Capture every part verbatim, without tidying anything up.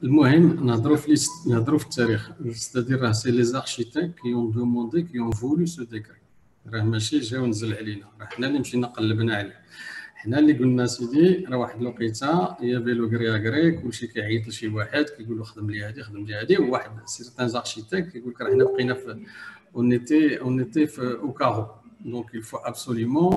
المهم نهضروا في ليست نهضروا في التاريخ، ستادير راه سي لي زارشيتيك كي اون دوموندي كي اون فولو سو ديكري، راه ماشي جا ونزل علينا، راه حنا اللي مشينا قلبنا عليه، حنا اللي قلنا سيدي راه واحد الوقيته يا بيلو غري غري كلشي كيعيط لشي واحد كيقول له خدم لي هذه خدم لي هذه، وواحد سيرتان زارشيتيك كيقول لك راه حنا بقينا في اون ايتي اون ايتي في او كارو، دونك il faut absolument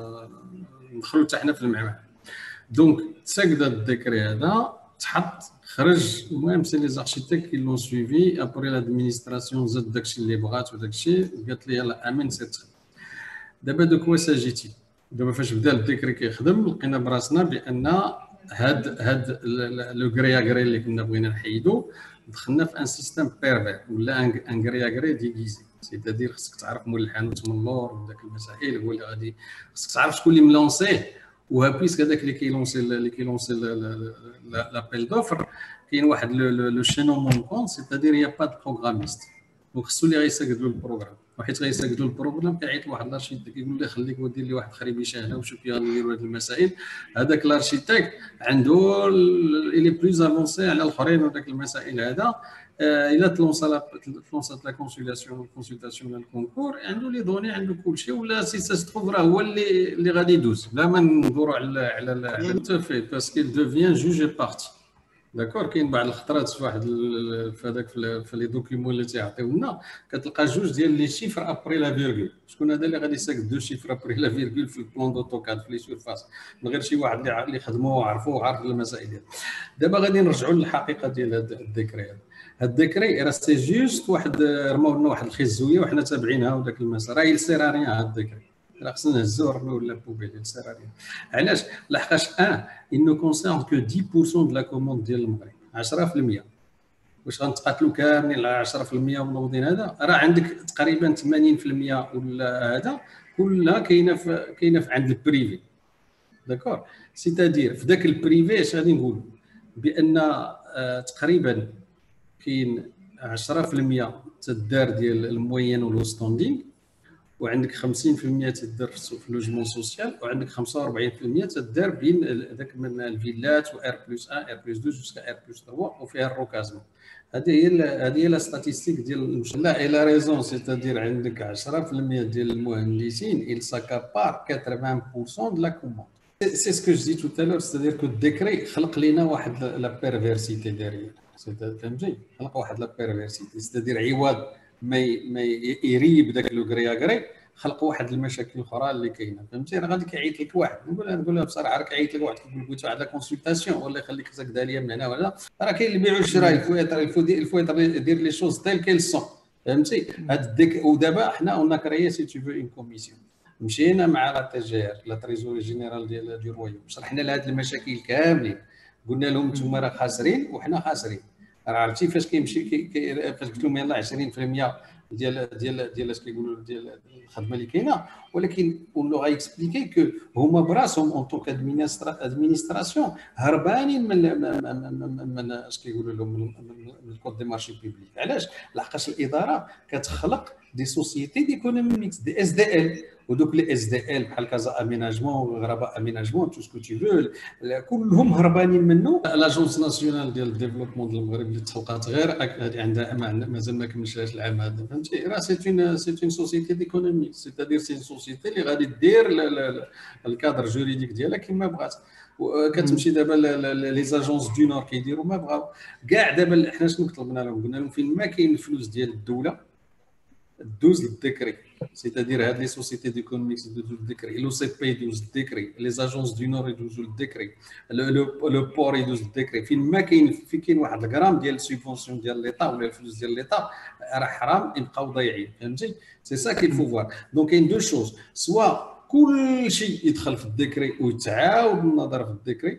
ندخلوا حتى حنا في المعمعة. دونك تساقد الديكري هذا تحط خرج، المهم سي لي زارشيتيك كي لون سويفي ابري لادمينستراسيون زاد داكشي اللي بغات وداكشي قالت لي يلاه امين سير تخدم. دابا دوك وا ساجيتي دابا فاش بدا الديكري كيخدم لقينا براسنا بان هاد هاد لو غريا غري اللي كنا بغينا نحيدو دخلنا في ان سيستيم بيرفير ولا ان غريا غري ديغيزي، سيتادير خصك تعرف مول الحانوت من اللور وداك المسائل هو اللي غادي خصك تعرف شكون اللي ملونسيه، وبيسك هذاك اللي كيلونسي اللي كيلونسي لابيل دوفر كاين واحد لو شينومون كون، سيتادير يا با دو بروغراميست، وخصو اللي غيساقدوا البروغرام، وحيت غيساقدوا البروغرام كيعيط لواحد لارشيتيك كيقول ليه خليك ودير لي واحد خريبيشه هنا وشوف كيف غنديروا هاد المسائل، هذاك لارشيتيك عنده الي بلوز افونسي على الاخرين وداك المسائل هذا الا تلونسا لا تلونسات لا كونسولاسيون الكونسلطاسيون الكونكور عنده لي دوني عنده كلشي، ولا سي سا ستروف راه هو اللي اللي غادي يدوز بلا ما ندوروا على على على التفي باسكو دوفيان جوجي بارتي. داكور كاين بعض الخطرات في واحد في هذاك في لي دوكيومون اللي تيعطيونا كتلقى جوج ديال لي شيفر ابري لا فيرغول، شكون هذا اللي غادي يساك دو شيفر ابري لا فيرغول في البلان دوتوكاد في لي سورفاس من غير شي واحد اللي خدموه وعرفوه وعارف المسائل ديالو. دابا غادي نرجعوا للحقيقه ديال هذا الديكري هذا، هاد الديكري راه سي جوست واحد رماو لنا واحد الخزويه وحنا تابعينها وداك المسار، راه يلسيراريان هاد الديكري راه خصنا نهزوه ونرميوه ولا بوبيل يلسيراريان. علاش؟ لحقاش ان انو كونسيرن كو عشرة بالمية د لا كوموند ديال المغرب، عشرة بالمية واش غنتقاتلوا كاملين على عشرة بالمية منوضين هذا، راه عندك تقريبا ثمانين بالمية ولا هذا كلها كاينه في كاينه في عند البريفي. داكور سيتادير في ذاك البريفي اش غادي نقولوا بان آه تقريبا كاين عشرة بالمية تدار ديال الموين ولو ستاندينغ، وعندك خمسين بالمية تدار في اللوجمون سوسيال، وعندك خمسة وأربعين بالمية تدار بين ذاك من الفيلات و ار بلس واحد ار بلس اثنين جوسكا ار بلس ثلاثة وفيها الروكازمون. هذه هي هذه هي لا ستاتيستيك ديال لا اي لا ريزون، سيتادير عندك عشرة بالمية ديال المهندسين il s'accapare ثمانين بالمية de la commande. سي سكو جو دي تو تالور، سيتادير كو الديكري خلق لنا واحد لا بيرفيرسيتي ديالها، فهمتي؟ خلق واحد لا بيرفيرسيتي، سيتادير عوض ما ما يريب داك لو غريا غري خلق واحد المشاكل اخرى اللي كاينه، فهمتي؟ راه غادي كيعيط لك واحد نقول نقول لها بصراحه راه كيعيط لك واحد كيقول لك بغيت واحد لا كونسلطاسيون ولا يخليك تسكدها ليا من هنا ولا راه كاين اللي بيعوا الشراء الفويتر الفودي الفويتر دير لي شوز تيل كيل سون، فهمتي؟ هاد ديك ودابا حنا اون كريي سي تو فو اون كوميسيون، مشينا مع لا تي جي ار لا تريزوري جينيرال ديال دي رويوم شرحنا لها هاد المشاكل كاملين، قلنا لهم نتوما راه خاسرين وحنا خاسرين، راه عرفتي فاش كيمشي كي فاش قلت لهم يلاه عشرين بالمية ديال ديال ديال اش كيقولوا ديال الخدمه اللي كاينه، ولكن ولو غا اكسبليكي كو هما براسهم اون طوك ادمينستراسيون هربانين من من من اش كيقولوا لهم من الكود دي مارشي بوبليك. علاش؟ لحقاش الاداره كتخلق دي سوسيتي ديكونومي ميكس دي اس دي ال، ودوك لي اس دي ال بحال كازا اميناجمون غرباء اميناجمون تو سكو تي فو كلهم هربانين منه. لاجونس ناسيونال ديال الديفلوبمون ديال المغرب اللي تخلقات غير هذه عندها مازال ما كملش العام هذا، فهمتي؟ راه سي اون سي اون سوسيتي ديكونومي، سيتادير سي سوسيتي اللي غادي دير الكادر جوريديك ديالها كما بغات، كتمشي دابا لي زاجونس دو نور كيديروا ما بغاو كاع. دابا حنا شنو طلبنا لهم؟ قلنا لهم فين ما كاين الفلوس ديال الدوله دوز للديكري، سيتادير هاد لي سوسيتي ديكونوميكس دوزو للديكري، لو سي بي يدوز للديكري، لي زاجونس دو نور يدوزو للديكري، لو بور يدوز للديكري، فين ما كاين في كاين واحد الغرام ديال السوبونسيون ديال ليطا ولا الفلوس ديال ليطا راه حرام يبقاو ضايعين، فهمتي؟ سي سا كي الفوفوار. دونك كاين دو شوز، سوا كل شيء يدخل في الديكري ويتعاود النظر في الديكري،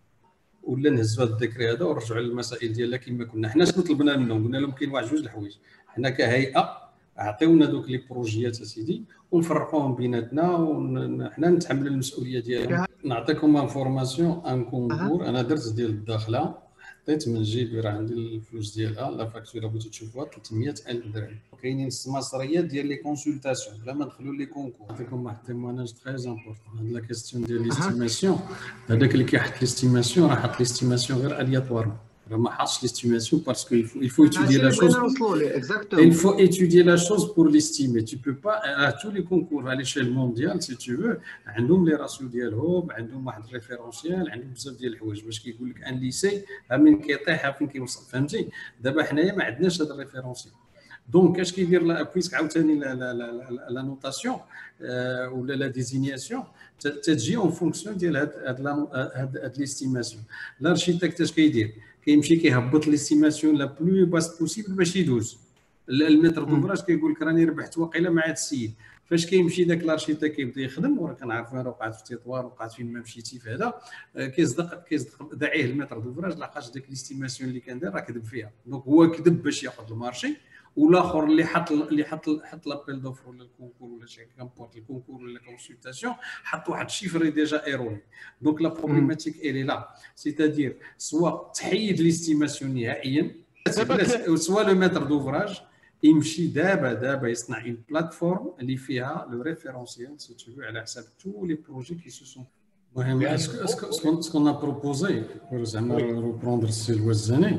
ولا نهزوا هذا الديكري هذا ونرجعوا للمسائل ديالنا كما كنا. حنا شنو طلبنا منهم؟ قلنا لهم كاين واحد جوج الحوايج، حنا كهيئه عطيونا دوك لي بروجيات اسيدي ونفرقوهم بيناتنا وحنا نتحمل المسؤوليه ديالهم. نعطيكم انفورماسيون ان كونكور انا درت ديال الداخله، حطيت من جيبي راه عندي الفلوس ديالها، لا فاكتوره بغيتو تشوفوها ثلاثمية ألف درهم. كاينين السماسريات ديال لي كونسلطاسيون بلا ما ندخلوا لي كونكور. نعطيكم واحد التيموناج تري امبورطون. هاد لا كيستيون ديال ليستيماسيون، هذاك اللي كيحط ليستيماسيون راه حط ليستيماسيون غير الياتوار، راه ما حاطش ليستيماسيون باسكو il faut il faut étudier la chose. Exactement. Il faut étudier la chose pour l'estimer. Tu peux pas à tous les concours à l'échelle mondiale si tu veux عندهم لي راسيو ديالهم عندهم واحد الريفيرونسيال عندهم بزاف ديال الحوايج باش كيقول لك ان ليسي ها من كيطيح ها فين كيوصل فهمتي. دابا حنايا ما عندناش هذا الريفيرونسيال. دونك اش كيدير لا بويسك عاوتاني لا لا لا لا نوتاسيون ولا لا ديزينياسيون تتجي اون فونكسيون ديال هاد هاد هاد ليستيماسيون. الارشيتكت اش كيدير كيمشي كيهبط ليستيماسيون لا بلو باس بوسيبل باش يدوز المتر دوفراج كيقول لك راني ربحت واقيلا مع هاد السيد. فاش كيمشي داك الارشيتكت كيبدا يخدم وراه كنعرفوا انا وقعت في تطوار وقعت فين ما مشيتي في هذا كيصدق كيصدق داعيه المتر دوفراج لقاش داك ليستيماسيون اللي كان داير راه كذب فيها. دونك هو كذب باش ياخذ المارشي والاخر اللي حط اللي حط حط لابيل دوفر ولا الكونكور ولا شي كامبورت الكونكور ولا كونسلطاسيون حط واحد الشيفر ديجا ايروني. دونك لا بروبليماتيك الي لا سيتادير سوا تحيد ليستيماسيون نهائيا سوا لو متر دوفراج يمشي دابا دابا يصنع اون بلاتفورم اللي فيها لو ريفيرونسيال سي تو على حساب تو لي بروجي كي سو سون. المهم اسكو سكون ا بروبوزي زعما روبروندر السي الوزاني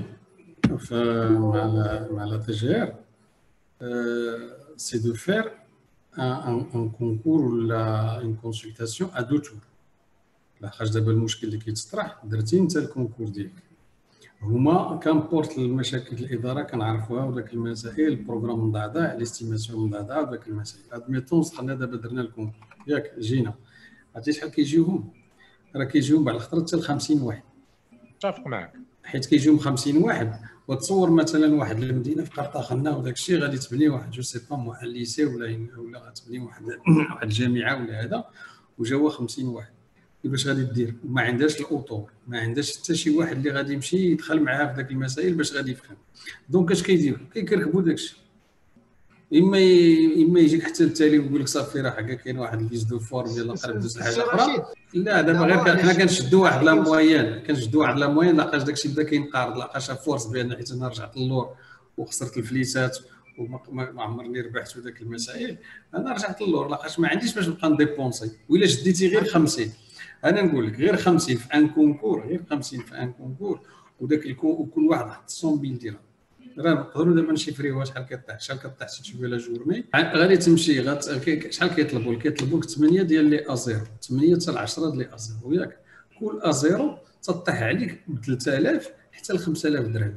مع مع لا تي جي ار c'est de faire un, un, un concours ولا une consultation à deux tours. لاحاش دابا المشكل اللي كيتطرح درتي انت الكونكور ديالك هما كامبورت المشاكل الاداره كنعرفوها وداك المسائل البروغرام مضعضع ليستيماسيون مضعضعه وداك المسائل. ادميتون دخلنا دابا درنا الكونكور ياك جينا عرفتي شحال كيجيوهم؟ راه كيجيوهم بعض الخطرات حتى ل خمسين واحد. متفق معك حيت كيجيوهم خمسين واحد وتصور مثلا واحد المدينه في قرطاخنه وداك الشيء غادي تبني واحد جو سي با مو ليسي ولا ولا غتبني واحد واحد الجامعه ولا هذا وجاوا خمسين واحد كيفاش غادي دير؟ وما عندهاش الاوتور ما عندهاش حتى شي واحد اللي غادي يمشي يدخل معاها في داك المسائل باش غادي يفهم. دونك اش كيديروا؟ كيكركبوا داكشي اما اما يجيك حتى التالي ويقول لك صافي راه حكا كاين واحد الفيز دو فورم يلاه قرب دوز لحاجه اخرى. لا دابا غير حنا كنشدوا واحد لا موين كنشدوا واحد لا موين لاقاش داكشي بدا كينقارض لاقاش فورس بان حيت انا رجعت للور وخسرت الفليسات وما عمرني ربحت وداك المسائل انا رجعت للور لاقاش ما عنديش باش نبقى نديبونسي. وإلا شديتي غير خمسين انا نقول لك غير خمسين في ان كونكور غير خمسين في ان كونكور وداك وكل واحد حط مية درهم راه نقدروا دابا نشيفريوها شحال كطيح شحال كطيح سي تشوفي لا جورني غادي تمشي غت... شحال كيطلبوا كيطلبوا لك ثمانية ديال لي ازيرو ثمانية حتى ل عشرة ديال لي ازيرو ياك كل ازيرو تطيح عليك ب ثلاثة آلاف حتى ل خمسة آلاف درهم.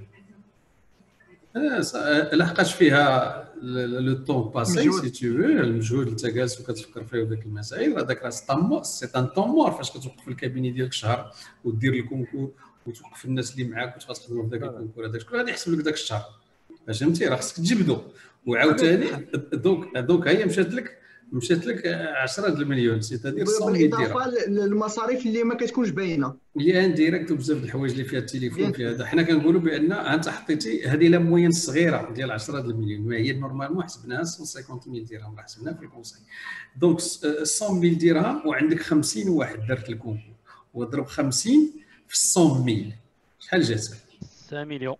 لحقاش فيها لو طون باسي سي تو المجهود اللي انت جالس وكتفكر فيه وداك المسائل هذاك راه سي سي ان طون مور فاش كتوقف في الكابيني ديالك شهر ودير الكونكور وتوقف الناس اللي معاك وتبقى تخدموا في ذاك الكونكور هذاك شكون غادي يحسب لك ذاك الشهر فهمتي؟ راه خصك تجبدو وعاوتاني دونك دونك هي مشات لك مشات لك عشرة المليون سي تادير مية درهم بالاضافه للمصاريف اللي ما كتكونش باينه اللي انديريكت وبزاف د الحوايج اللي فيها التليفون فيها هذا. حنا كنقولوا بان انت حطيتي هذه لا موين صغيره ديال عشرة المليون ما هي نورمالمون حسبناها مية وخمسين درهم راه حسبناها في الكونساي. دونك مية درهم وعندك خمسين واحد دارت الكونكور وضرب خمسين في مية شحال جاتك؟ خمسة مليون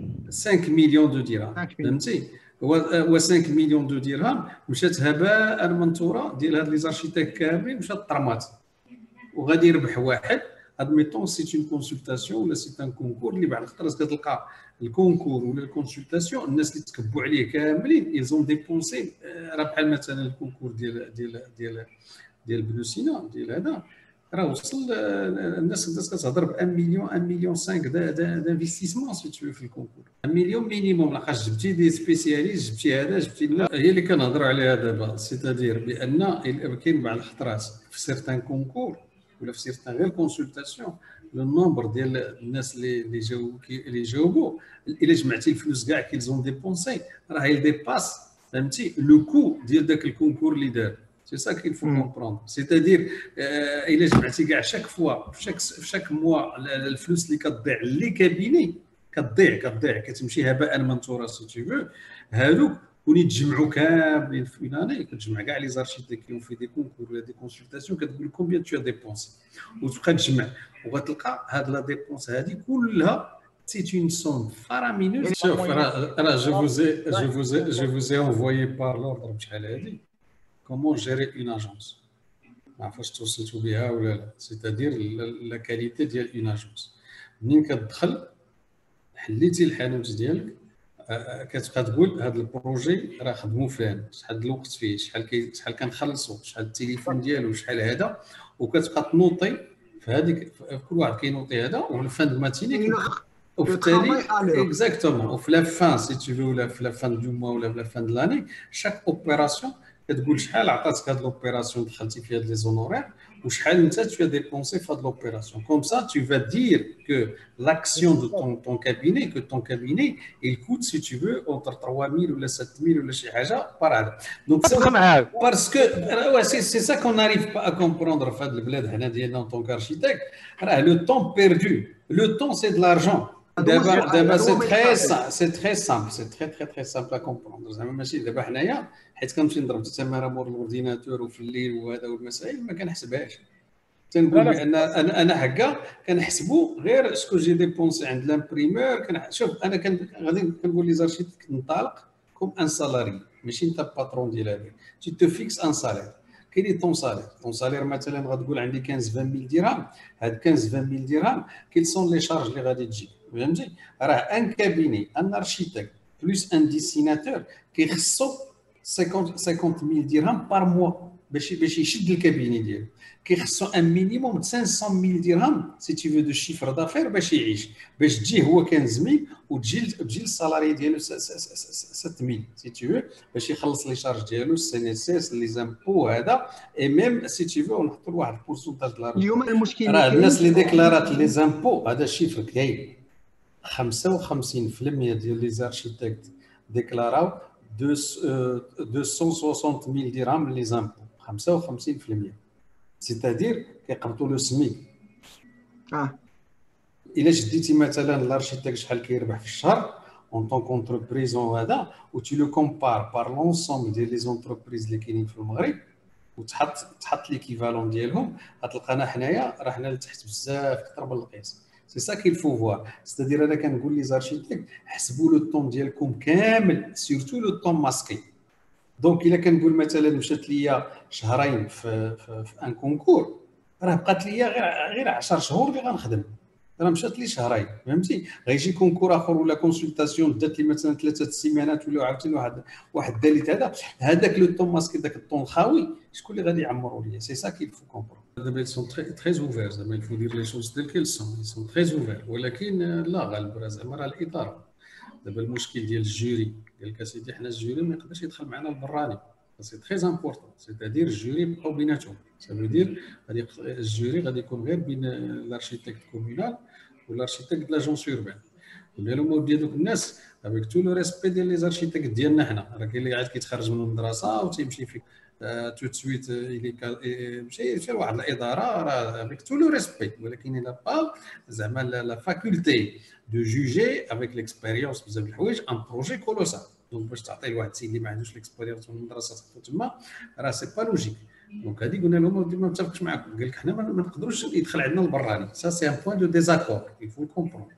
خمسة مليون دو درهم فهمتي؟ و خمسة مليون دو درهم مشات هباء منثورا ديال هاد لي زارشيتيك كاملين مشات طرمات وغادي يربح واحد ادميتون سي اون كونسلطاسيون ولا سي ان كونكور اللي بعد الخطرات كتلقى الكونكور ولا الكونسلطاسيون الناس اللي تكبوا عليه كاملين ايزون ديبونسي راه بحال مثلا الكونكور ديال ديال ديال ديال بلوسينا ديال هذا راه وصل الناس كتهضر ب واحد مليون واحد مليون خمسة دانفستيسمون سي تو في الكونكور واحد مليون مينيموم لاقاش جبتي دي سبيسياليست جبتي هذا جبتي لا هي اللي كنهضروا عليها دابا سيتادير بان كاين بعض الخطرات في سيرتان كونكور ولا في سيرتان غير كونسلطاسيون لو نومبر ديال الناس اللي اللي جاوبوا اللي جاوبوا الا جمعتي الفلوس كاع كيلزون ديبونسي راه يديباس فهمتي لو كو ديال داك الكونكور اللي دار. سي سا كيل فو كومبروندر سيتادير الا جمعتي كاع شاك فوا في شاك في شاك موا الفلوس اللي كتضيع لي كابيني كتضيع كتضيع كتمشي هباء منثورا سي تو فو هادوك ولي تجمعوا كاملين في اوناني كتجمع كاع لي زارشيتيك كيون في دي كونكور ولا دي كونسلطاسيون كتقول كومبيان تو ديبونس وتبقى تجمع وغتلقى هاد لا ديبونس هادي كلها سي اون سوم فارامينوز. شوف راه راه جو فوزي جو فوزي جو فوزي انفويي بار لوردر بشحال هادي comment gérer une agence. ما عرفتش توصلتوا بها ولا لا سيتادير لا كاليتي ديال اون اجونس منين كتدخل حليتي الحانوت ديالك كتبقى تقول هذا البروجي راه خدموا فيه شحال د الوقت فيه شحال كي شحال كنخلصوا شحال التليفون ديالو شحال هذا وكتبقى تنوطي في هذيك كل واحد كينوطي هذا وفي الفان ماتيني وفي التالي اكزاكتومون وفي لا فان سي تو في ولا في لا فان دو موا ولا في لا فان دو لاني شاك اوبيراسيون كتقول شحال عطاتك هاد لوبيراسيون دخلتي فيها لي زونورير وشحال انت tu as dépensé في هاد l'opération. Comme ça, tu vas dire que l'action de ton, ton cabinet, que ton cabinet, il coûte, si tu veux, entre trois mille ou sept mille ou شي حاجة par an. Donc, parce que ouais, c'est, c'est ça qu'on n'arrive pas à comprendre في هاد البلاد هنا ديالنا en tant qu'architecte. راه le temps perdu. Le temps, c'est de l'argent. D'abord, d'abord c'est très simple, c'est très simple, c'est très très très simple à comprendre. زعما ماشي دابا حنايا حيت كنمشي نضرب التماره مور الاورديناتور وفي الليل وهذا والمسائل ما كنحسبهاش. تنقول بان انا انا هكا كنحسبوا غير اسكو جي ديبونسي عند لامبريمور. شوف انا كان غادي كنقول لي زارشيتك ننطلق كوم ان سالاري ماشي انت باترون ديال هذاك تي تو فيكس ان سالير. كاين طون سالير طون سالير مثلا غتقول عندي خمسطاش مية درهم. هاد خمسطاش مية درهم كيل سون لي شارج اللي غادي تجي فهمتي. راه ان كابيني ان ارشيتكت بلوس ان ديسيناتور كيخصو خمسين مية درهم بار موا باش باش يشد الكابيني ديالو. كيخصو ان مينيموم خمسمية مية درهم سي تي في دو شيفر دافير باش يعيش باش تجي هو خمسطاش مية وتجي تجي السالاري ديالو ستمية سي تي في باش يخلص لي شارج ديالو السي ان اس اس لي زامبو هذا اي ميم سي تي في ونحطوا واحد البورسونتاج ديال اليوم المشكل راه الناس اللي ديكلارات لي زامبو هذا الشيفر كاين خمسة وخمسين بالمية ديال لي زارشيتكت ديكلاراو مئتين وستين مية درهم لي زامبو خمسة وخمسين بالمية سيتادير كيقبطوا لو سميك. اه الا شديتي مثلا الارشيتكت شحال كيربح في الشهر اون طون كونتربريز وهذا و tu le compares par l'ensemble ديال لي زونتربريز اللي كاينين في المغرب وتحط تحط ليكيفالون ديالهم غتلقانا حنايا راه حنا لتحت بزاف اكثر من القياس. سي سا كيل فو فوار. ستادير انا كنقول لي زارشيتكت حسبوا لو طون ديالكم كامل سيرتو لو طون ماسكي. دونك الا كنقول مثلا مشات ليا شهرين في في, في ان كونكور راه بقات ليا غير غير عشرة شهور اللي غنخدم راه مشات لي شهرين فهمتي. غيجي كونكور اخر ولا كونسلطاسيون دات لي مثلا ثلاثه السيمانات ولا عاوتاني واحد واحد داليت هذا هذاك لو طون ماسكي داك الطون خاوي شكون اللي غادي يعمروا ليا. سي سا كيل فو كومبرون. دابا سون تري تري اوفير زعما الفو دير لي شوز ديال كيل سون سون تري اوفير ولكن لا غالب زعما راه الاداره. دابا المشكل ديال الجوري قال لك اسيدي حنا الجوري ما يقدرش يدخل معنا البراني سي تري امبورطون. سيتادير الجوري بقاو بيناتهم سا دير غادي الجوري غادي يكون غير بين الارشيتكت كومونال والارشيتكت لاجونس اوربان. قلنا لهم اودي هذوك الناس افيك تو لو ريسبي ديال لي زارشيتكت ديالنا حنا راه كاين اللي عاد كيتخرج من المدرسه وتيمشي في تو سويت مشي مشي لواحد الاداره راه افيك تو لو ريسبي ولكن الا با زعما لا فاكولتي دو جوجي افيك ليكسبيريونس بزاف د الحوايج ان بروجي كولوسال. دونك باش تعطي لواحد السيد اللي ما عندوش ليكسبيريونس من المدرسه تحطو تما راه سي با لوجيك. دونك هذه قلنا لهم ما متفقش معكم. قال لك حنا ما نقدروش يدخل عندنا البراني. سا سي ان بوين دو ديزاكور il faut le comprendre.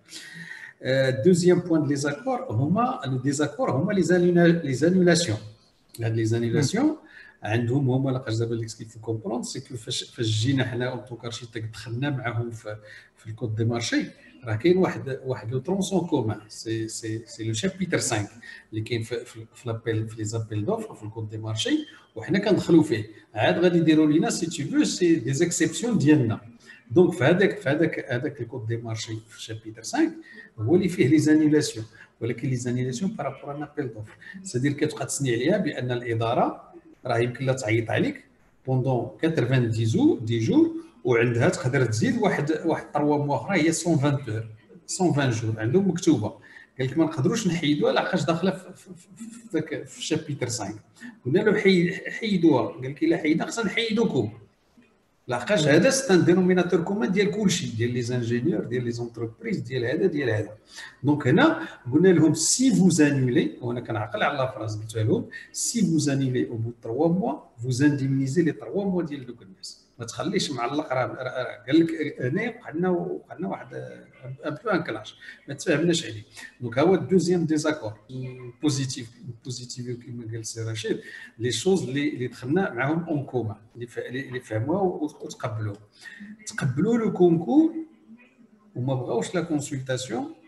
دوزيام بوين دو ديزاكور هما لو ديزاكور هما لي زانولاسيون. هاد لي زانولاسيون عندهم هما لاقاش دابا اللي كيف كومبروند سي كو فاش فاش جينا حنا اون طون كارشيتيك دخلنا معاهم في في الكود دي مارشي راه كاين واحد واحد لو ترونسون كومان سي سي سي لو شابيتر خمسة اللي كاين في في لابيل في لي زابيل دوفر في الكود دي مارشي وحنا كندخلوا فيه عاد غادي يديروا لينا سي تي فو سي دي زيكسيبسيون ديالنا. دونك في هذاك في هذاك هذاك الكود دي مارشي في شابيتر خمسة هو اللي فيه لي زانيلاسيون ولكن لي زانيلاسيون بارابور ان ابيل دوفر سادير كتبقى تسني عليها بان الاداره راه يمكن لا تعيط عليك بوندون ثمانين دي دي جور وعندها تقدر تزيد واحد واحد ثلاثة موا اخرى هي مية وعشرين اور مية وعشرين جور عندهم مكتوبه. قال لك ما نقدروش نحيدوها لاقاش داخله في ذاك في شابيتر خمسة. قلنا له حيدوها. قال لك الا حيدنا خصنا نحيدوكم لاقاش هذا ستان دينوميناتور كومان ديال كلشي ديال لي زانجينيور ديال لي زونتربريز ديال هذا ديال هذا. دونك هنا قلنا لهم سي فو زانيولي وانا كنعقل على لافراز قلتها لهم سي فو زانيولي او بو ثلاثة موا فو زانديميزي لي ثلاثة موا ديال دوك الناس ما تخليش معلق. راه قال لك هنا وقع لنا وقع لنا واحد ان بو ان كلاش ما تفاهمناش عليه. دونك ها هو الدوزيام ديزاكور بوزيتيف بوزيتيف كما قال سي رشيد لي شوز اللي اللي دخلنا معاهم اون كومان اللي فهموها وتقبلوه. تقبلوا لو كونكور وما بغاوش لا كونسلطاسيون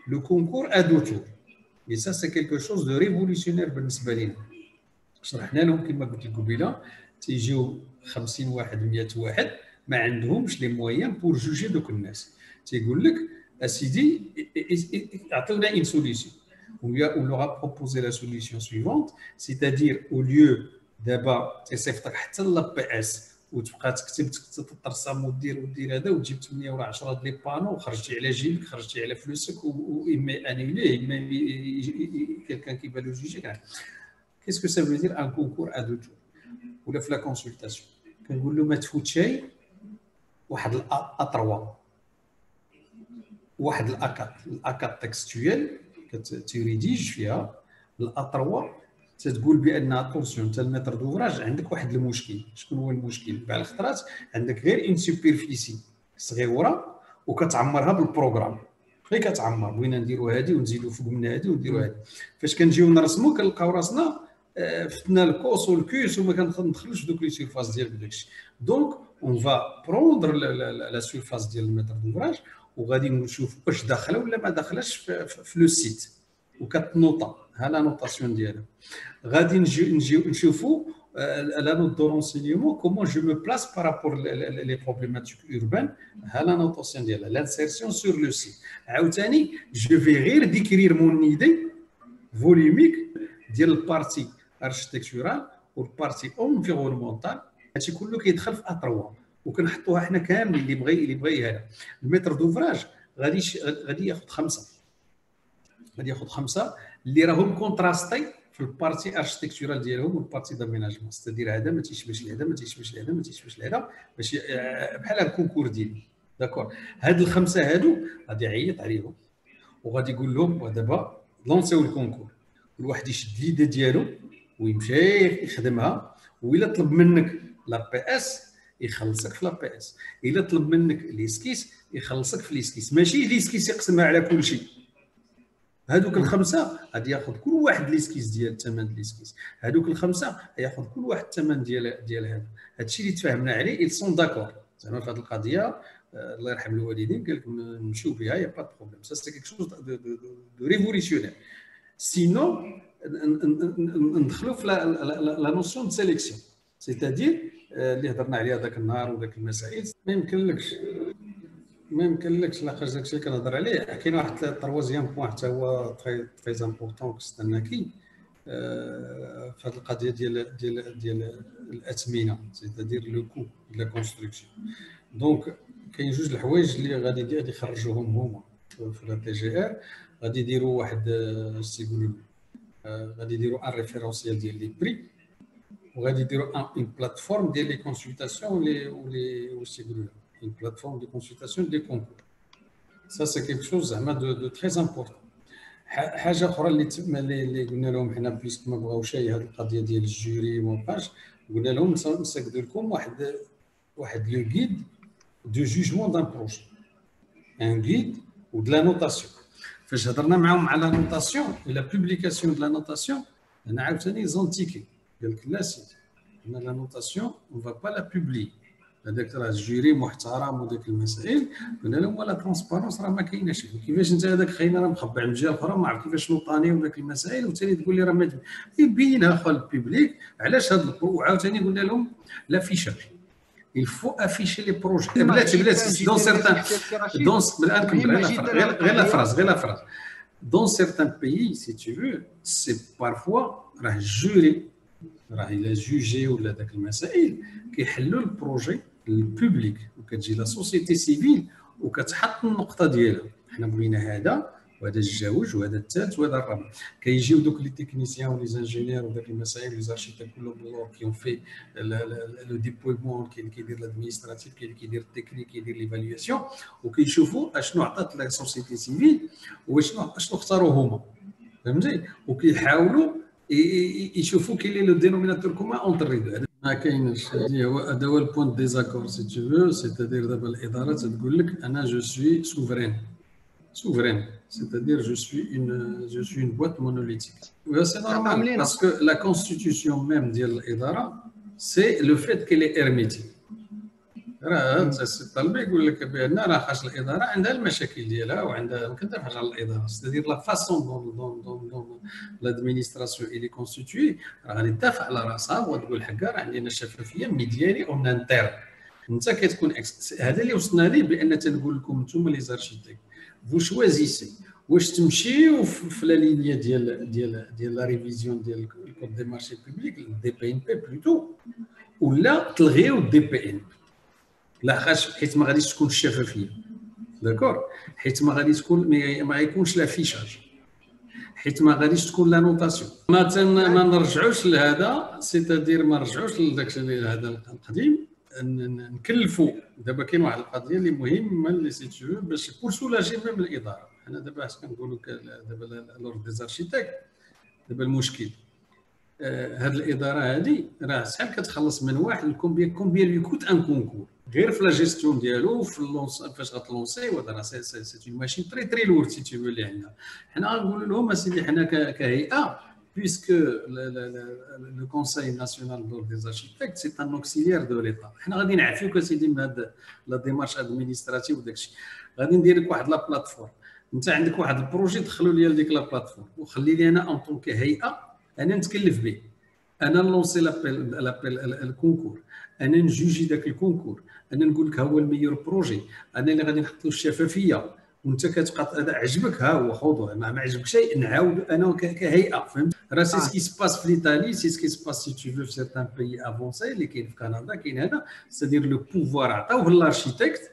le concours à deux tours. Et ça, c'est quelque chose de révolutionnaire بالنسبة لنا. شرحنا لهم كما قلت لكم قبيله تيجيو خمسين واحد مية واحد ما عندهمش لي مويان بور جوجي دوك الناس. تيقول لك اسيدي عطيونا اون سوليسيون. On leur a proposé la solution suivante, c'est-à-dire au lieu دابا تيصيفطك حتى لابي اس وتبقى تكتب ترسم ودير ودير هذا وتجيب ثمانية ولا عشرة د لي بانو وخرجتي على جيبك خرجتي على فلوسك واما انيليه اما كيلكان كي بالو جوجي كاع. Qu'est-ce que ça veut dire un concours à deux tours ولا في لا كونسلطاسيون؟ كنقول له ما تفوت شيء واحد الأ ثلاثة واحد الأ أربعة الأ أربعة تكستويل كتريديج فيها الأ ثلاثة تتقول بان اتونسيون حتى المتر دوفراج عندك واحد المشكل. شكون هو المشكل؟ بعض الخطرات عندك غير اون سوبرفيسي صغيره وكتعمرها بالبروغرام غير كتعمر بغينا نديروا هذه ونزيدوا فوق من هذه ونديروا هذه. فاش كنجيو نرسموا كنلقاو راسنا فتنا الكوس والكوس وما كندخلوش في دوك لي سيرفاس ديال داك الشيء. دونك اون فا بروندر لا سيرفاس ديال المتر دوفراج وغادي نشوف واش داخله ولا ما داخلاش في لو سيت وكتنوطا. ها لا نوطاسيون ديالها. غادي نجيو نشوفوا لا نوت دو رونسينيمون كومون جو مو بلاس بارابور لي بروبليماتيك اوربان. ها لا نوطاسيون ديالها لانسيرسيون سور لو سيت. عاوتاني جو في غير ديكرير مون ايدي فوليميك ديال البارتي اركتيكتورال والبارتي انفيرونمونتال. هادشي كله كيدخل في ا3 وكنحطوها حنا كاملين اللي بغى اللي بغى هذا. المتر دوفراج غادي غادي ياخذ خمسه غادي ياخذ خمسه اللي راهم كونتراستي في البارتي اركتيكتورال ديالهم والبارتي داميناجمون. ستادير هذا ما تيشبهش لهذا ما تيشبهش لهذا ما تيشبهش لهذا باش بحال الكونكور ديالي. داكور. هاد الخمسه هادو غادي يعيط عليهم وغادي يقول لهم ودابا لونسيو الكونكور. كل واحد يشد ليدا ديالو ويمشي يخدمها. وإلا طلب منك لا بي اس يخلصك في لا بي اس. إلا طلب منك ليسكيس يخلصك في ليسكيس. ماشي ليسكيس يقسمها على كل شيء. هادوك الخمسه غادي ياخذ كل واحد ليسكيس ديال الثمن ليسكيس. هادوك الخمسه ياخذ كل واحد الثمن ديال ديال هذا. هادشي اللي تفاهمنا عليه ils sont d'accord زعما في هذه القضيه. الله يرحم الوالدين قال لك نمشيو بها يا با بروبليم. سا سي كيك شوز دو دو ريفوليسيونير. سينو ندخلوا في لا نوسيون دو سيليكسيون سيتادير اللي هضرنا عليها ذاك النهار وذاك المسائل. ما يمكنلكش ما يمكنلكش لاقاش داكشي اللي كنهضر عليه. كاين واحد تروازيام بوان حتى هو تري تري امبورطون كستناكي في هذه القضيه ديال ديال ديال الاثمنه سيتادير لو كو دو لا كونستركسيون. دونك كاين جوج الحوايج اللي غادي غادي يخرجوهم هما في لا تي جي ار. غادي يديروا واحد اش تيقولوا غادي يديروا ان ريفيرونسيال ديال لي بري وغادي يديروا ان بلاتفورم ديال لي كونسلطاسيون ولي ولي واش تيقولوا une plateforme de consultation des concours. Ça c'est quelque chose de, de très important. حاجه اخرى اللي اللي قلنا لهم حنا بيسك ما بغاوش هذه القضيه ديال الجوري وما بقاش قلنا لهم نسقدوا لكم واحد واحد لو غيد دو جوجمون دان بروجي ان غيد و دو لا نوتاسيون. فاش هضرنا معاهم على لا نوتاسيون لا بوبليكاسيون دو لا نوتاسيون انا عاوتاني زونتيكي قال لك لا سيدي انا لا نوتاسيون اون فا با لا بوبلي. هذاك راه الجيري محترم وداك المسائل قلنا لهم ولا ترونسبارونس راه ما كايناش. كيفاش انت هذاك خاينا راه مخبع من الجهه الاخرى ما عرف كيفاش نوطاني وداك المسائل وثاني تقول لي راه ما يبينها خو البيبليك. علاش هذا وعاوتاني قلنا لهم لا فيشاج il faut afficher les projets. بلاتي بلاتي دون سيرتان دون الان كمل غير لا فراز غير لا فراز دون سيرتان بيي سي تو فو سي بارفوا راه الجوري راه الا جوجي ولا داك المسائل كيحلوا البروجي البوبليك وكتجي لا سوسيتي سيفيل وكتحط النقطه ديالها. حنا بغينا هذا وهذا الجوج وهذا الثالث وهذا الرابع. كيجيو دوك لي تكنيسيان ولي زانجينيور وداك المسائل لي زارشيتيك كلهم كي اون في لو ديبويمون. كاين اللي كيدير الادمينستراتيف كاين اللي كيدير التكنيك كيدير ليفالياسيون وكيشوفوا اشنو عطات لا سوسيتي سيفيل واشنو اشنو اختاروا هما. فهمتي؟ وكيحاولوا يشوفوا كاين لي لو دينوميناتور كومان اونتر لي دو. ما كاينش. هذا هو البوان ديزاكور سي تو فو. سيتادير دابا الاداره تقول لك انا جو سوي سوفرين souveraine, c'est-à-dire je suis une je suis une boîte monolithique. C'est normal parce que la constitution même de l'Idara, c'est le fait qu'elle est hermétique. راه انت السي الطلبي يقول لك بان راه خاص الاداره عندها المشاكل ديالها وعندها ما كندافعش على الاداره، ستادير لا فاسون دون دون دون دون لادمينستراسيون اللي كونستيتوي راه غادي تدافع على راسها وتقول حكا راه عندنا الشفافيه مي ديالي اون انتر. انت كتكون هذا اللي وصلنا ليه، بان تنقول لكم نتوما لي زارشيتيك فو شوازيسي واش تمشيو في لا لينيا ديال ديال ديال لا ريفيزيون ديال الكود دي مارشي بوبليك دي بي ان بي بلوتو، ولا تلغيو دي بي ان. لا خاص حيت ما غاديش تكون الشفافيه، داكور، حيت ما غادي تكون ما غيكونش لافيشاج، حيت ما غاديش تكون لا نوتاسيون. ما تن ما نرجعوش لهذا، سيتادير ما نرجعوش لذاك هذا القديم، نكلفوا. دابا كاين واحد القضيه اللي مهمه اللي سي تو باش بور سولاجي ميم الاداره. حنا دابا اش كنقولوا دابا لور دي زارشيتيك، دابا المشكل هاد الاداره هادي راه شحال كتخلص من واحد كومبيان كومبيان لي كوت ان كونكور غير في لا جيستيون ديالو في اللونس فاش غتلونسي. وهذا راه سي سي اون ماشين تري تري لورد سي تو اللي عندنا. حنا غنقولوا لهم اسيدي حنا كهيئه بيسك لو كونساي ناسيونال دور دي زارشيتيكت سي ان اوكسيليير دو ليطا. حنا غادي نعافيوك اسيدي من هاد لا ديمارش ادمينستراتيف وداكشي. غادي ندير لك واحد لا بلاتفورم، انت عندك واحد البروجي دخلوا لي لديك لا بلاتفورم وخلي لي انا اون طون كهيئه انا نتكلف به، انا نلونسي لابيل لابيل الكونكور، انا نجوجي داك الكونكور، انا نقول لك ها هو الميور بروجي، انا اللي غادي نحط له الشفافيه، وانت كتبقى هذا عجبك ها هو خوضوه، ما, ما عجبك شيء نعاود انا كهيئه. فهمت؟ راه سي سكي سباس في ليطالي، سي سكي سباس سي تو في سيرتان بيي افونسي اللي كاين في كندا. كاين هذا سادير لو بوفوار عطاوه للارشيتكت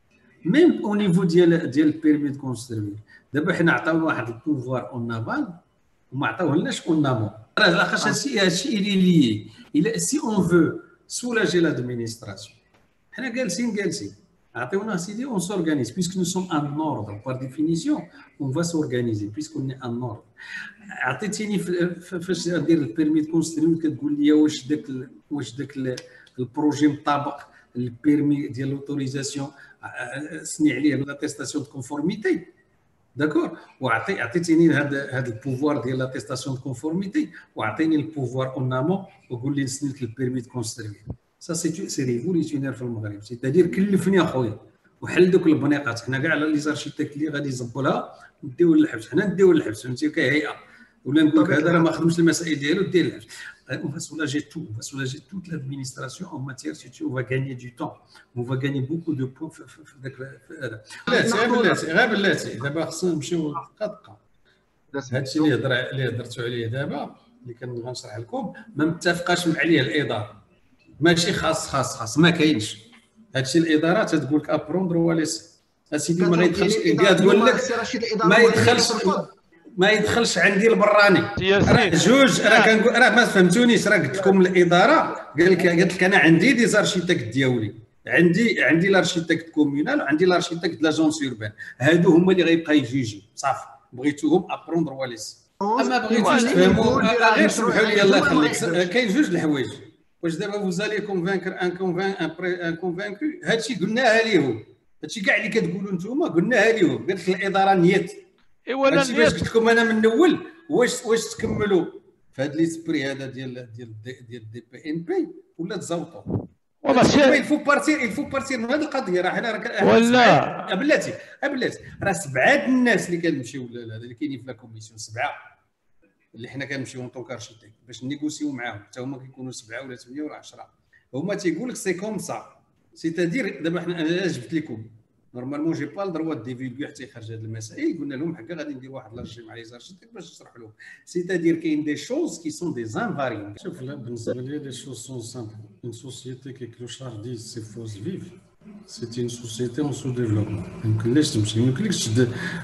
ميم او نيفو ديال ديال البيرمي دو كونستروير. دابا حنا عطاونا واحد البوفوار اون نافال وما عطاوهالناش اون نامون. راه لاخاطش هادشي هادشي اللي لي الا سي اون فو سولاجي لادمينستراسيون، حنا جالسين جالسين عطيونا سيدي اون سورغانيز بيسك نو سوم ان اوردر بار ديفينيسيون اون فا سورغانيزي بيسك اون ان اوردر. عطيتيني فاش ندير البيرمي دو كونستروير كتقول لي واش داك واش داك البروجي مطابق البيرمي ديال لوتوريزاسيون سني عليه لاتيستاسيون دو كونفورميتي، داكور، وعطي عطيتيني هذا هذا البوفوار ديال لاتيستاسيون دو كونفورميتي وعطيني البوفوار اون امون وقول لي نسني لك البيرمي دو كونستروير. سا سي سي ريفوليسيونير في المغرب، سيتادير كلفني اخويا وحل دوك البنيقات. حنا كاع لي زارشيتيكت اللي غادي يزبلها نديو للحبس، حنا نديو للحبس فهمتي كهيئه، ولا نقول لك هذا راه ما خدمش المسائل ديالو دير للحبس. On va soulager tout, on va soulager toute l'administration en matière si tu on va gagner du temps, on va gagner beaucoup de points في داك هذا. بلاتي غير بلاتي غير بلاتي دابا خصنا نمشيو دقه دقه. هادشي اللي هضر اللي هضرتوا عليه دابا اللي كنشرح لكم ما متفقاش عليه الاداره، ماشي خاص خاص خاص ما كاينش. هادشي الاداره تتقول لك ابروندر وليس اسيدي ما غيدخلش تقول لك ما يدخلش ما يدخلش عندي البراني. راه جوج راه كنقول راه ما فهمتونيش. راه قلت لكم الاداره قال لك قالت لك انا عندي دي زارشيتيكت ديالي، عندي عندي لارشيتيكت كومونال وعندي لارشيتيكت لاجونس اوربان، هادو هما اللي غيبقى يجيجي صافي. بغيتوهم ابروندر وليس اما بغيتوش تفهموا غير سمحوا لي الله يخليك. كاين جوج الحوايج، واش دابا فوزالي كونفانكر ان كونفان ان كونفانكو. هادشي قلناها ليهم، هادشي كاع اللي كتقولوا نتوما قلناها ليهم. قالت الاداره نيت ايوا هادشي باش قلت لكم انا من الاول. واش واش تكملوا في هذا ليسبري هذا ديال ديال ديال دي بي ان بي ولا تزوطوا؟ والله سي الفو بارتير الفو بارتير من هذه القضيه. راه حنا راه ولا بلاتي بلاتي راه سبعه الناس اللي كنمشيو اللي كاينين في لا كوميسيون، سبعه اللي حنا كنمشيو اون طونك ارشيتيك باش نيغوسيو معاهم، حتى هما كيكونوا سبعه ولا ثمانيه ولا عشرة. هما تيقول لك سي كوم سا سيتادير. دابا حنا انا جبت لكم نورمالمون جي با الدروا ديفيلغي حتى يخرج هذه المسائل. قلنا لهم حكا غادي ندير واحد لارجي مع لي زارشيتيك باش نشرح لهم. سيتادير كاين دي شوز كي سون دي انفاريون. شوف بالنسبه لي لي شوز سون سامبل. اون سوسيتي كي كلوشار دي سي فوز فيف سيتي اون سوسيتي اون سو ديفلوبمون. ما يمكنلكش تمشي، ما يمكنلكش تشد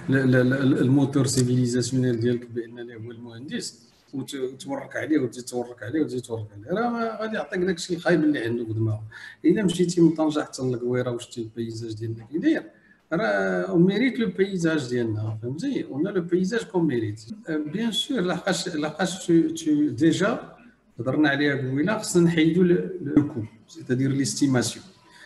الموتور سيفيليزاسيونيل ديالك بان اللي هو المهندس وتورك عليه وتزيد تورك عليه وتزيد تورك عليه. راه غادي يعطيك داك الشيء الخايب اللي عنده في دماغه. الا مشيتي من طنجه حتى للقويره وشتي البيزاج ديالنا كي داير، راه اون ميريت لو بيزاج ديالنا، فهمتي؟ اون لو بيزاج كوم ميريت بيان سور. لحقاش لحقاش ديجا هضرنا عليها قبيله، خصنا نحيدوا لو كو سيتادير ليستيماسيون.